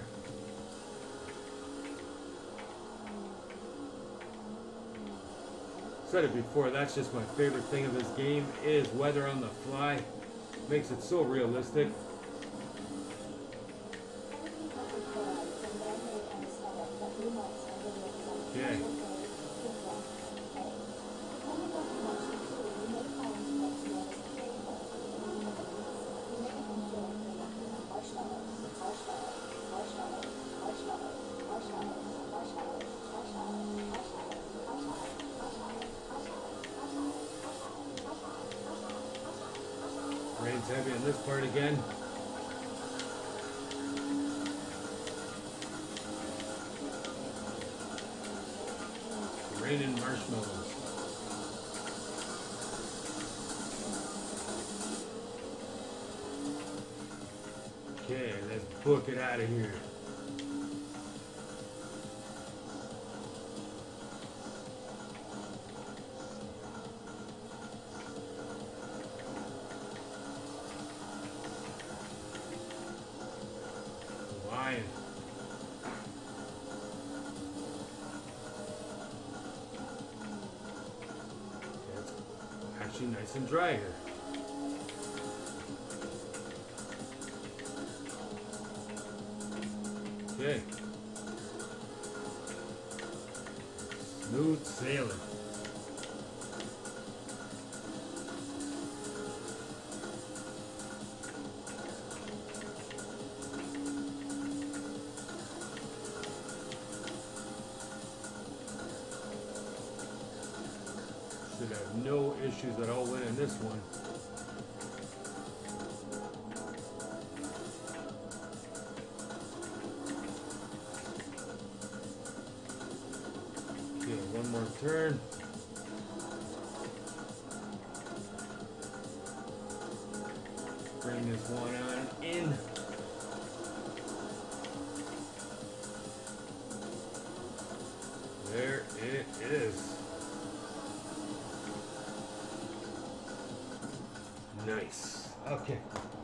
Said it before, that's just my favorite thing of this game is weather on the fly. Makes it so realistic. Okay. Rain's heavy on this part again. Rain and marshmallows. Okay, let's book it out of here. Lion. It's actually nice and dry here. Okay. Smooth sailing. Should have no issues at all winning this one. Okay, 1 more turn. Bring this one on in. There it is. Nice. Okay.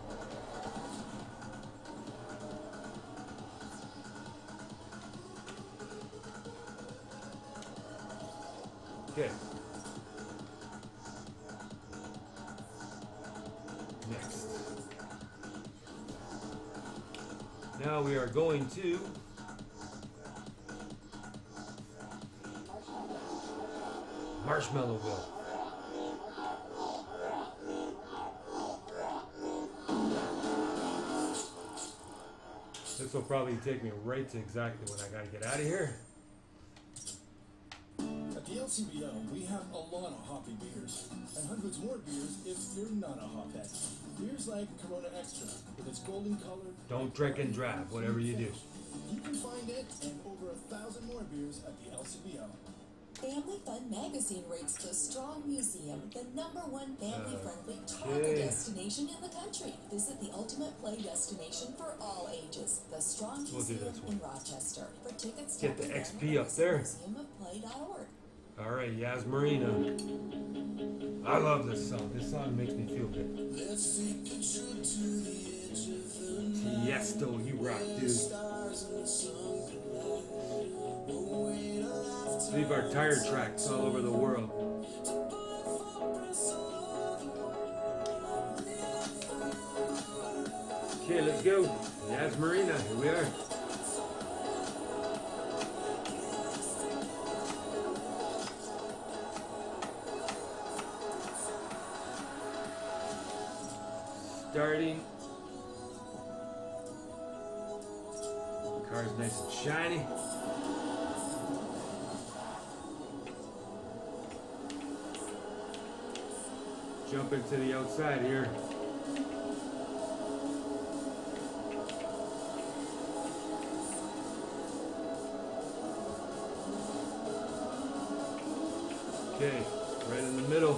Okay. Next. Now we are going to Marshmallowville. This will probably take me right to exactly when I gotta get out of here. LCBO, we have a lot of hoppy beers, and hundreds more beers if you're not a hophead. Beers like Corona Extra, with its golden color. Don't drink and drive, whatever you do. You can find it and over 1,000 more beers at the LCBO. Family Fun Magazine rates the Strong Museum the #1 family-friendly travel Okay. destination in the country. Visit the ultimate play destination for all ages, the Strong We'll do Museum this one. in Rochester. For tickets, Get the tap XP up there. museumofplay.org. All right, Yas Marina. I love this song. This song makes me feel good. Let's take a trip to the edge of the night. Tiesto, you rock, dude. Stars in the sun collide. We'll wait a lifetime. Leave our tire tracks all over the world. Okay, let's go. Yas Marina, here we are. Starting. The car's nice and shiny. Jump into the outside here. Okay, right in the middle.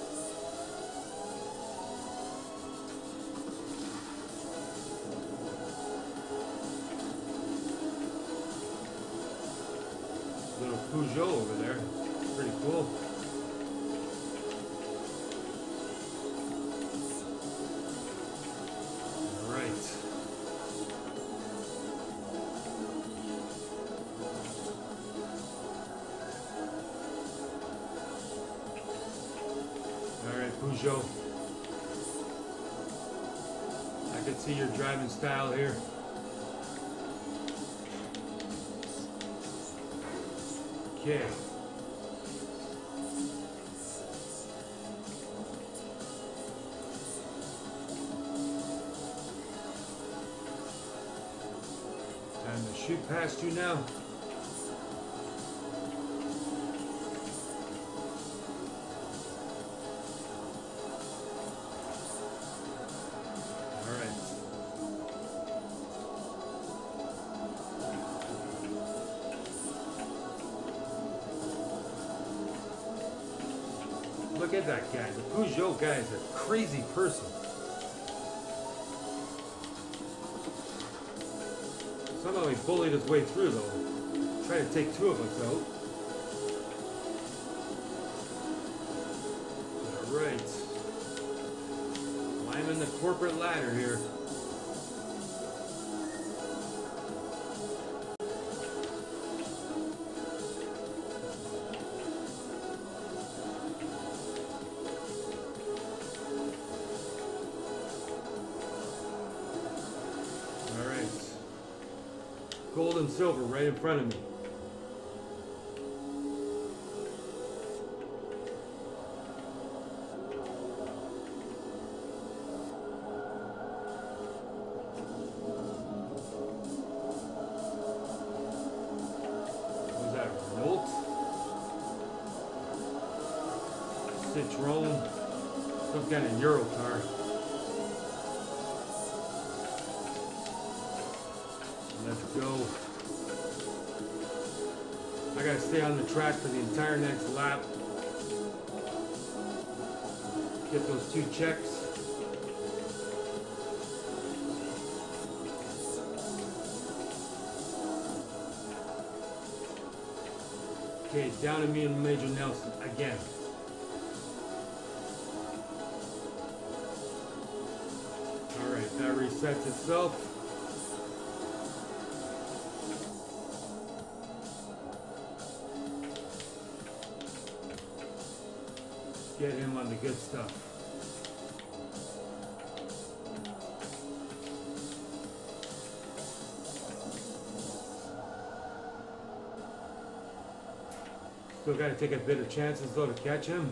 Little Peugeot over there. Pretty cool. All right. All right, Peugeot. I can see your driving style here. Okay. Time to shoot past you now. All right. Look at that guy. The Peugeot guy is a crazy person. Somehow he bullied his way through, though. Trying to take two of us out. Alright. Climbing the corporate ladder here. Alright. Gold and silver right in front of me. What was that? Renault? Citroen? Some kind of Euro car. Let's go. I gotta stay on the track for the entire next lap. Get those two checks. Okay, down to me and Major Nelson again. Alright, that resets itself. Get him on the good stuff. Still got to take a bit of chances though to catch him.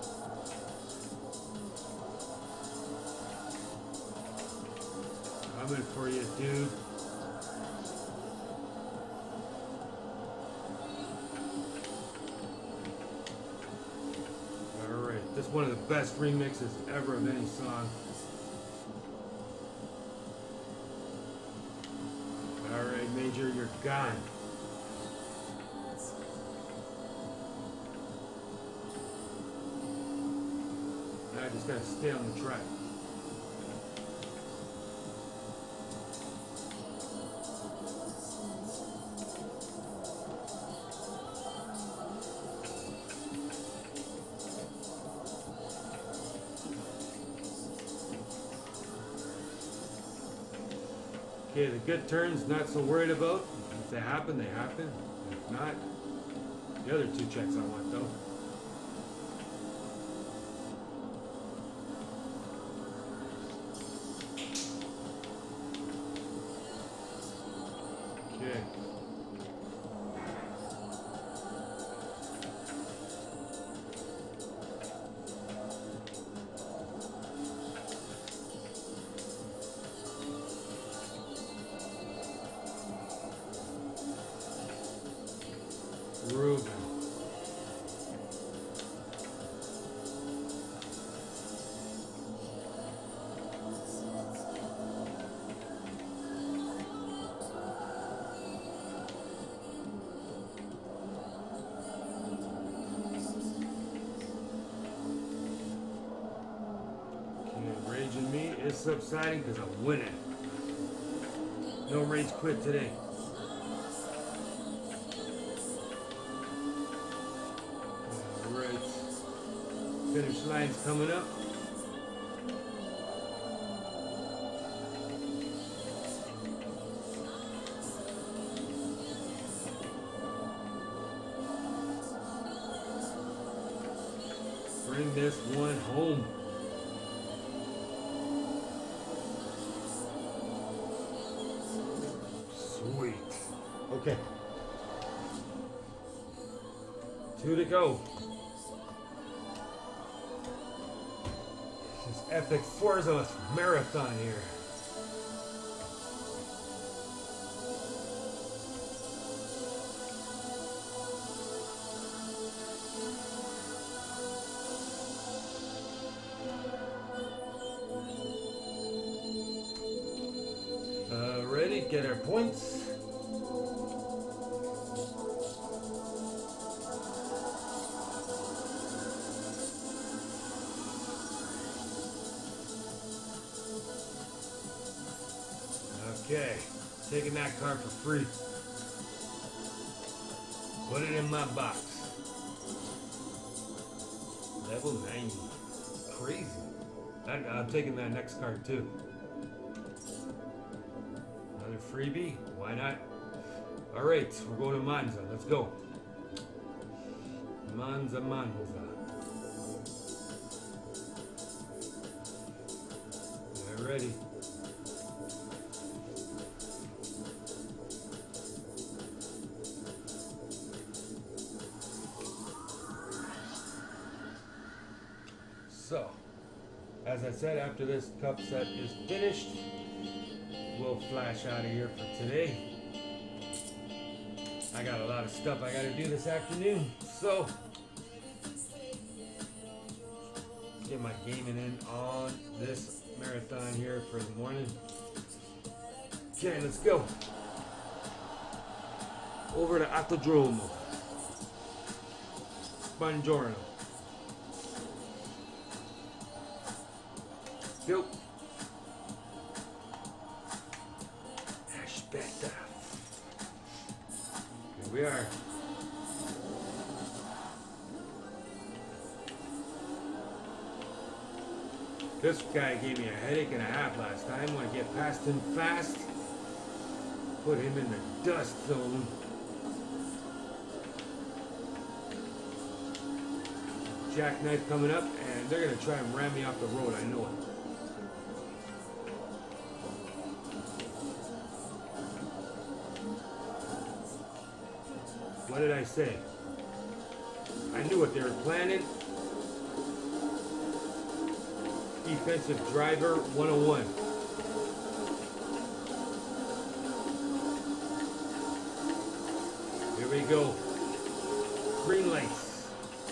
I'm coming for you, dude. Alright, this is one of the best remixes ever of any song. Alright, Major, you're gone. I just gotta stay on the track. Okay, the good turns, not so worried about. If they happen, they happen. If not, the other two checks I want though. Okay. Ruben. Rage in me is subsiding because I'm winning. No rage quit today. Alright. Finish line's coming up. Bring this one home. Sweet. Okay. 2 to go. This epic Forza marathon here. Ready? Get our points. Okay, taking that card for free. Put it in my box. Level 90. Crazy. I'm taking that next card too. Another freebie? Why not? Alright, we're going to Monza. Let's go. Monza. Ready. So, as I said, after this cup set is finished, we'll flash out of here for today. I got a lot of stuff I gotta do this afternoon, so get my gaming in on this marathon here for the morning. Okay, let's go. Over to Autodromo. Buongiorno. Go. Aspetta. Here we are. This guy gave me a headache and a half last time. Want to get past him fast. Put him in the dust zone. Jackknife coming up, and they're going to try and ram me off the road. I know it. What did I say? I knew what they were planning. Defensive driver 101. Here we go. Green lights.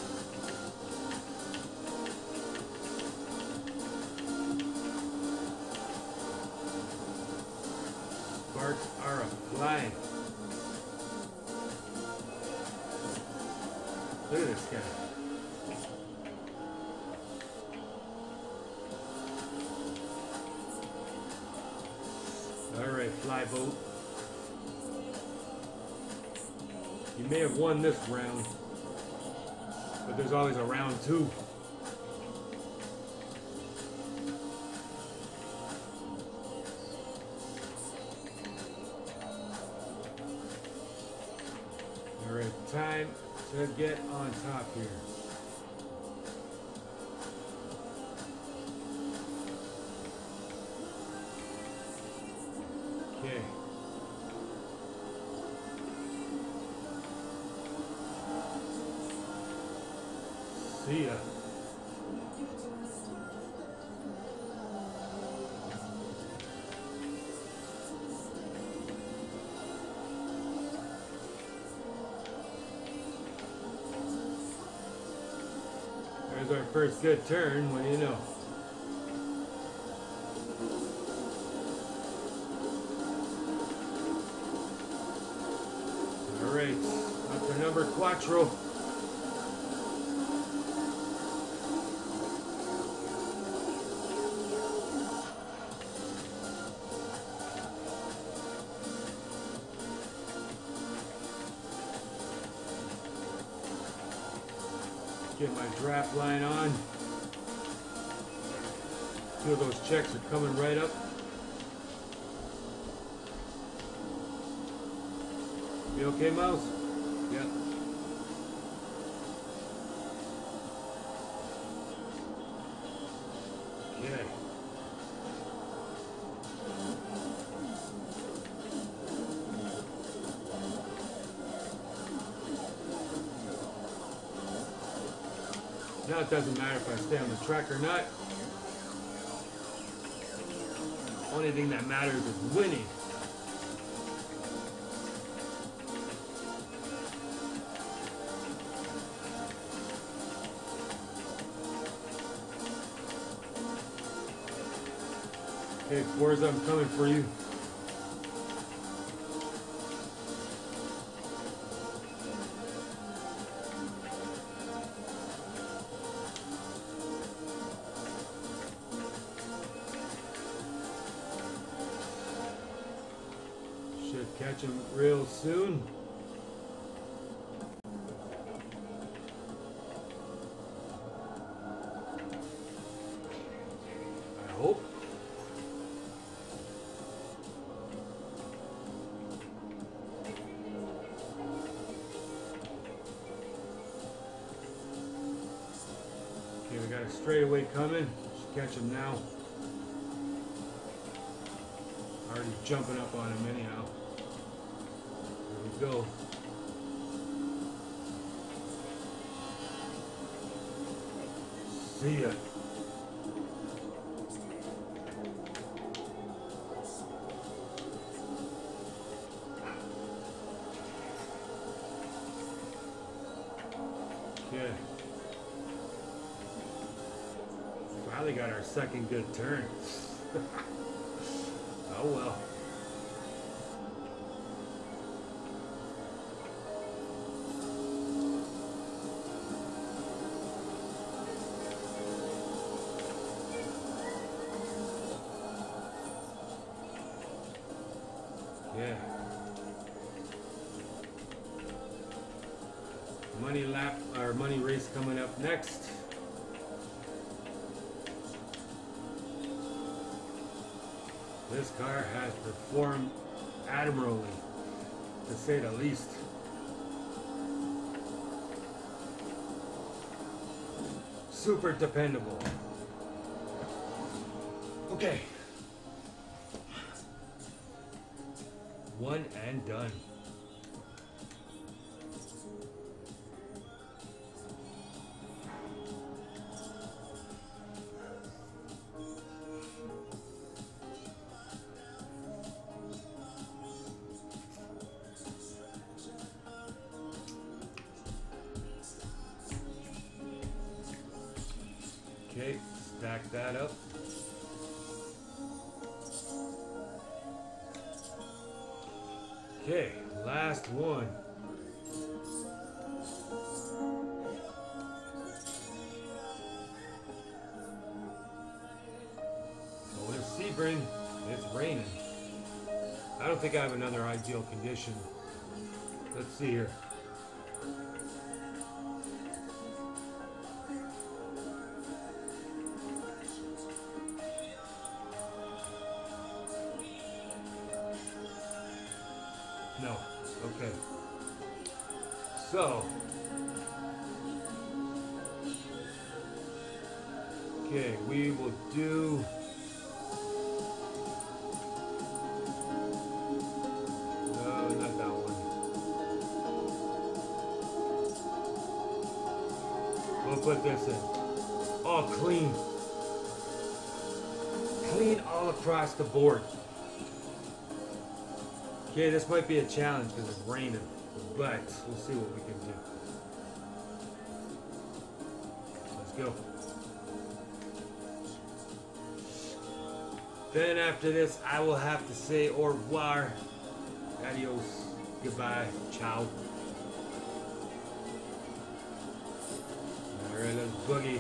Sparks are flying. Look at this guy. All right, fly boat. You may have won this round, but there's always a round two. All right, time to get on top here. Okay. See ya. There's our first good turn. What do you know? All right, up to number quattro. Get my draft line on. Feel those checks are coming right up. You okay, Mouse? Yeah. Okay. Now it doesn't matter if I stay on the track or not. Only thing that matters is winning. Okay, Forza, I'm coming for you. Should catch him real soon. I hope. Okay, we got a straightaway coming. Should catch him now. Already jumping up on him anyhow. Here we go. See ya. Okay. Finally got our second good turn. Oh well. Yeah. Money lap or money race coming up next. This car has performed admirably, to say the least. Super dependable. Okay. One and done. Okay, stack that up. Okay, last one. Going to Sebring. It's raining. I don't think I have another ideal condition. Let's see here. No. Okay. So. Okay, we will do. No, not that one. We'll put this in. All clean. Clean all across the board. Okay, this might be a challenge because it's raining, but we'll see what we can do. Let's go. Then after this, I will have to say au revoir, adios, goodbye, ciao. Alright, let's boogie.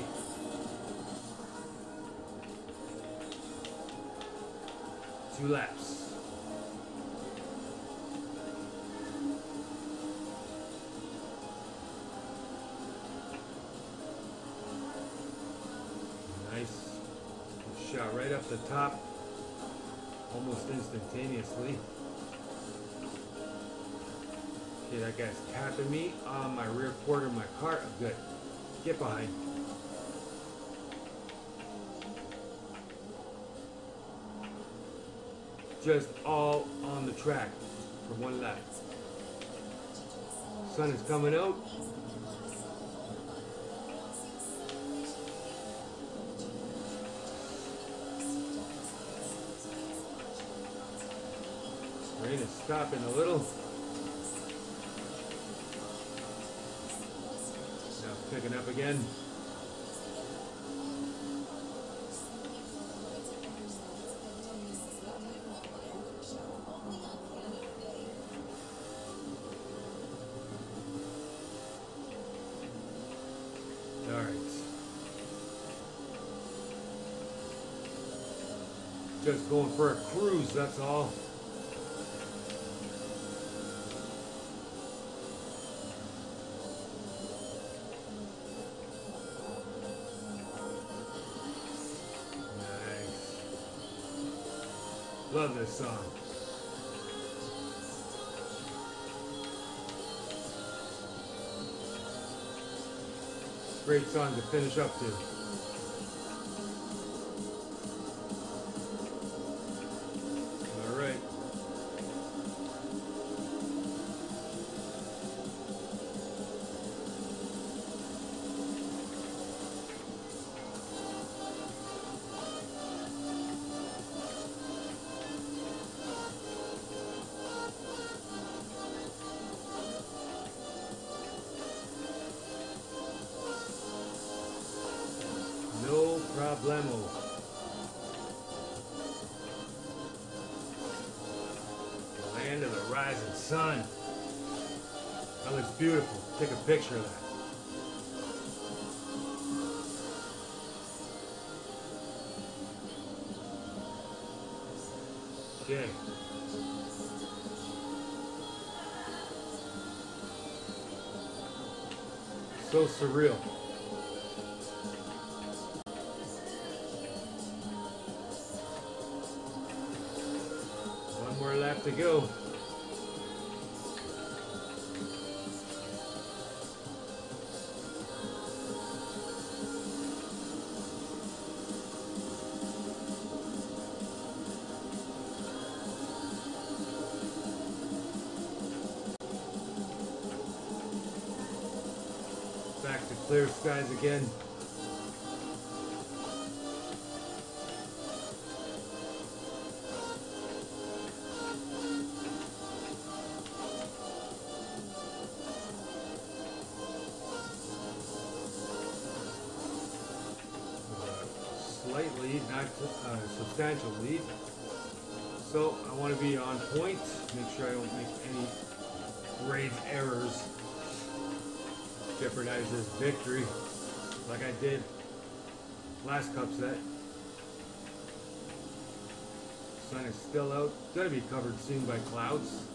Two laps. Nice. Shot right up the top. Almost instantaneously. Okay, that guy's tapping me on my rear quarter of my car. Good. Get behind. Just all on the track for one lap. Sun is coming out. Rain is stopping a little. Now it's picking up again. Alright. Just going for a cruise, that's all. Love this song. Great song to finish up to. All right. No problemo. Land of the rising sun. That looks beautiful. Take a picture of that. Okay. So surreal. One more lap to go. Back to clear skies again. slight lead, not a substantial lead. So I want to be on point, make sure I don't make any grave errors, jeopardize this victory like I did last cup set. Sun is still out, gonna be covered soon by clouds.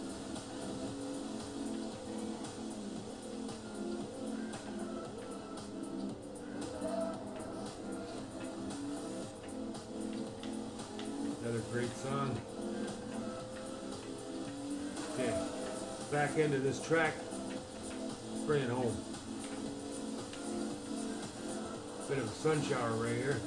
Another great song. Okay, back end of this track, bring it home. Bit of a sun shower right here.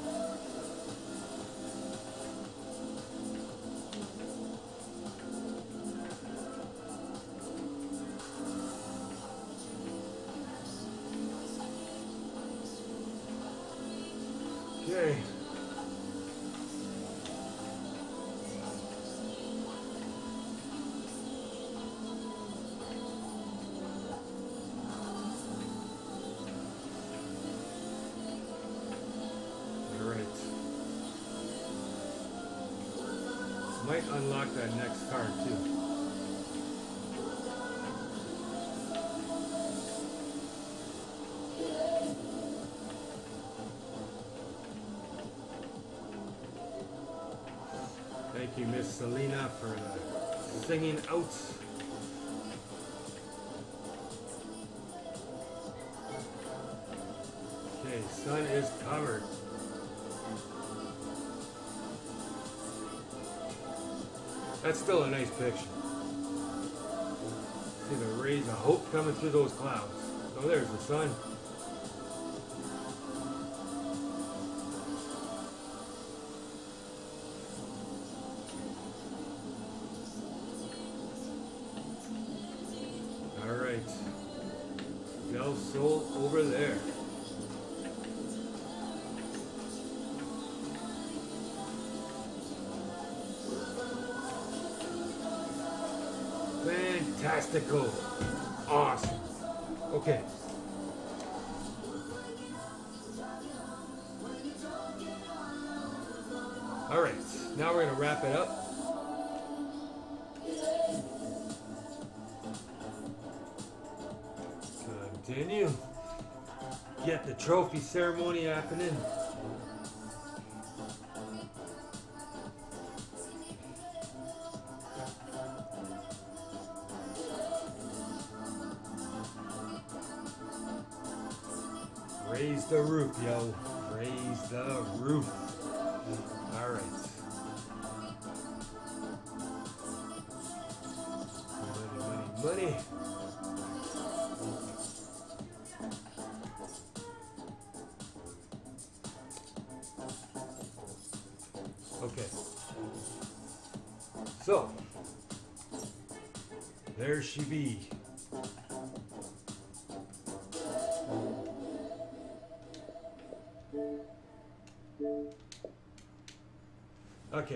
Okay. Might unlock that next card too. Thank you, Miss Selena, for the singing out. Okay, sun is covered. That's still a nice picture. See the rays of hope coming through those clouds. Oh, there's the sun. All right. Del Sol over there. Fantastical. Awesome. Okay. All right. Now we're going to wrap it up. Continue. Get the trophy ceremony happening. Raise the roof, yo. Raise the roof. All right. Money, money, money. Okay. So, there she be. Okay.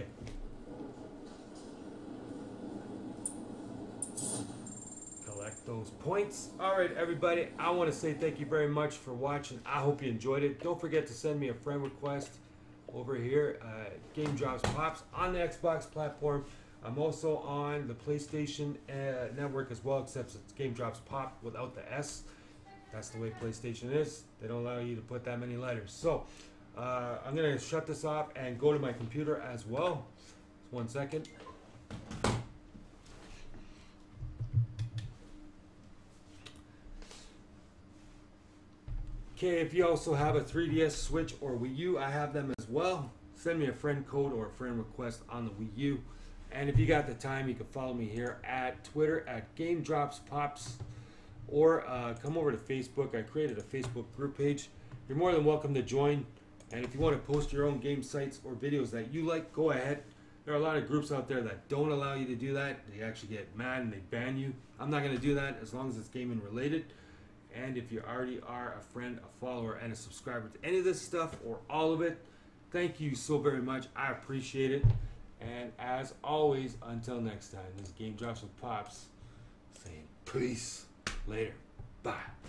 Collect those points. All right, everybody. I want to say thank you very much for watching. I hope you enjoyed it. Don't forget to send me a friend request over here. Game Drops Pops on the Xbox platform. I'm also on the PlayStation network as well, except it's Game Drops Pop without the S. That's the way PlayStation is. They don't allow you to put that many letters. So, I'm going to shut this off and go to my computer as well. Just 1 second. Okay, if you also have a 3DS, Switch, or Wii U, I have them as well. Send me a friend code or a friend request on the Wii U. And if you got the time, you can follow me here at Twitter at Game Drops Pops, or come over to Facebook. I created a Facebook group page. You're more than welcome to join. And if you want to post your own game sites or videos that you like, go ahead. There are a lot of groups out there that don't allow you to do that. They actually get mad and they ban you. I'm not going to do that as long as it's gaming related. And if you already are a friend, a follower, and a subscriber to any of this stuff or all of it, thank you so very much. I appreciate it. And as always, until next time, this is Game Drops with Pops saying peace. Later. Bye.